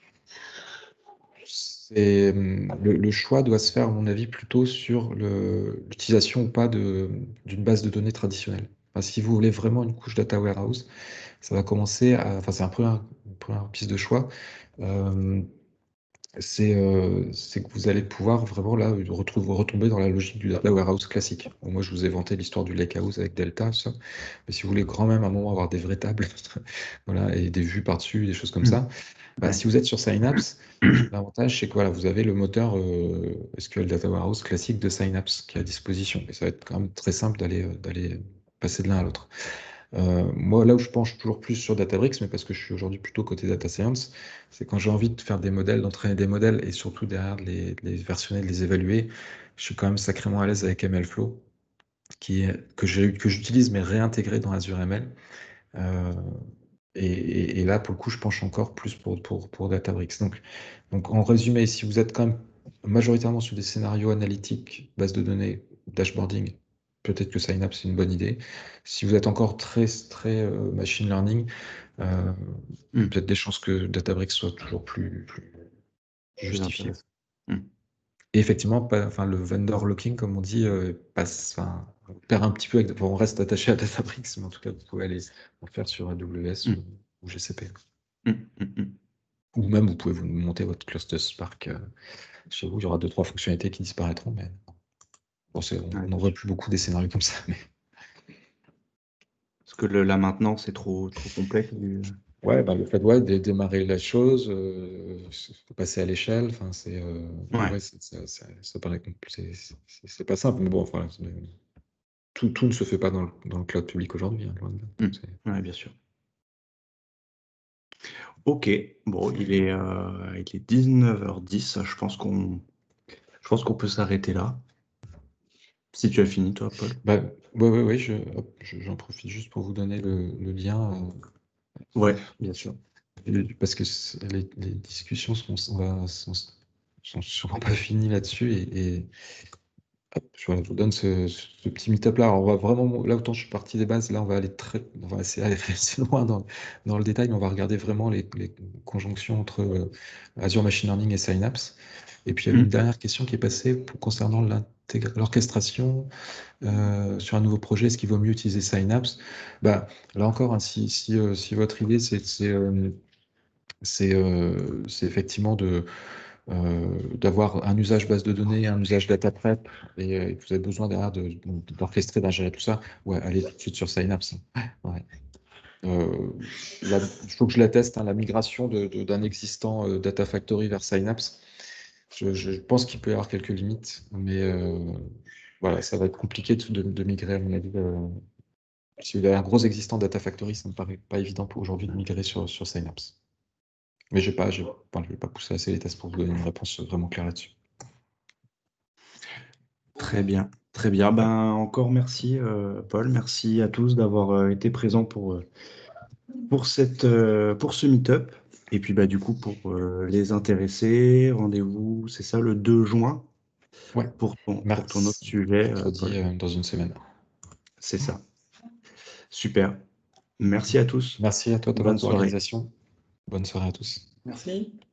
c'est, hum, le, le choix doit se faire, à mon avis, plutôt sur le- l'utilisation ou pas de, d'une base de données traditionnelle. Enfin, si vous voulez vraiment une couche data warehouse, ça va commencer à, enfin, c'est un peu un- une première piste de choix. Euh, c'est euh, c'est que vous allez pouvoir vraiment là retrouver, retomber dans la logique du data warehouse classique. Bon, moi, je vous ai vanté l'histoire du lakehouse avec Delta, tout ça. Mais si vous voulez quand même à un moment avoir des vraies tables, voilà, et des vues par-dessus, des choses comme Mhm. ça, bah, Ouais. si vous êtes sur Synapse, l'avantage, c'est que voilà, vous avez le moteur euh, S Q L Data Warehouse classique de Synapse qui est à disposition. Et ça va être quand même très simple d'aller euh, d'aller passer de l'un à l'autre. Euh, moi, là où je penche toujours plus sur Databricks, mais parce que je suis aujourd'hui plutôt côté data science, c'est quand j'ai envie de faire des modèles, d'entraîner des modèles et surtout derrière de les, de les versionner, de les évaluer, je suis quand même sacrément à l'aise avec MLflow, qui est, que j'ai, que j'utilise mais réintégré dans Azure M L. Euh, et, et- et là, pour le coup, je penche encore plus pour, pour, pour Databricks. Donc, donc, en résumé, si vous êtes quand même majoritairement sur des scénarios analytiques, base de données, dashboarding, peut-être que Synapse c'est une bonne idée. Si vous êtes encore très, très euh, machine learning, euh, Mhm. peut-être des chances que Databricks soit toujours plus, plus Plus justifié. intéressant. Mhm. Et effectivement, pas, enfin, le vendor locking, comme on dit, euh, passe, enfin, on perd un petit peu. Avec, bon, on reste attaché à Databricks, mais en tout cas, vous pouvez aller en faire sur A W S Mm. ou, ou G C P. Mm, mm, mm. Ou même, vous pouvez vous monter votre cluster Spark euh, chez vous. Il y aura deux, trois fonctionnalités qui disparaîtront, mais bon, c'est- on Ouais, n'en voit plus beaucoup des scénarios comme ça. Mais... Parce que le, là maintenant, c'est trop, trop complexe. du- Ouais, bah, le fait ouais, de démarrer la chose, euh, faut passer à l'échelle. Enfin, c'est, euh, Ouais. ouais, c'est- ça, ça, ça paraît compl- c'est c'est- c'est pas simple, mais bon, enfin, c'est- tout, tout ne se fait pas dans le, dans le cloud public aujourd'hui, hein, loin de là. Mm. C'est- Ouais, bien sûr. Ok, bon, il est, euh, il est dix-neuf heures dix. Je pense qu'on, je pense qu'on peut s'arrêter là. Si tu as fini, toi, Paul. Bah, ouais, ouais, ouais, je, hop, je- j'en profite juste pour vous donner le, le lien, euh, Ouais, bien sûr. euh, parce que c'est- les, les discussions sont, sont, va- sont, sont sûrement pas finies là-dessus, et, et hop, je, voilà, je vous donne ce, ce petit meet-up là. Alors, on va vraiment, là, autant je suis parti des bases, là, on va aller très, on va essayer d'aller assez loin dans, dans le détail, mais on va regarder vraiment les, les conjonctions entre euh, Azure Machine Learning et Synapse. Et puis, il y avait Mm. une dernière question qui est passée pour- concernant l'intégra- l'orchestration euh, sur un nouveau projet. Est-ce qu'il vaut mieux utiliser Synapse? Bah, là encore, hein, si, si, euh, si votre idée, c'est c'est, euh, c'est, euh, c'est effectivement de euh, d'avoir un usage base de données, un usage data prep, et, euh, et que vous avez besoin derrière de, de- d'orchestrer, d'ingérer tout ça, ouais, allez tout de suite sur Synapse. Ouais. Euh, là, il faut que je la teste, hein, la migration de- de- d'un existant euh, Data Factory vers Synapse. Je, je pense qu'il peut y avoir quelques limites, mais euh, voilà, ça va être compliqué de, de- de migrer, à mon avis. euh, si vous avez un gros existant Data Factory, ça ne me paraît pas évident pour aujourd'hui de migrer sur, sur Synapse. Mais je ne vais pas, je, enfin, je vais pas pousser assez les tests pour vous donner une réponse vraiment claire là-dessus. Très bien, très bien. Ben, encore merci, euh, Paul. Merci à tous d'avoir euh, été présents pour, euh, pour, cette, euh, pour ce meet-up. Et puis, bah, du coup, pour euh, les intéressés, rendez-vous, c'est ça, le deux juin, Ouais, pour ton, pour ton autre mars, sujet, euh, mercredi, Paul. euh, dans une semaine. C'est ça. Super. Merci à tous. Merci à toi, Thomas, Bonne pour soirée. l'organisation. Bonne soirée à tous. Merci.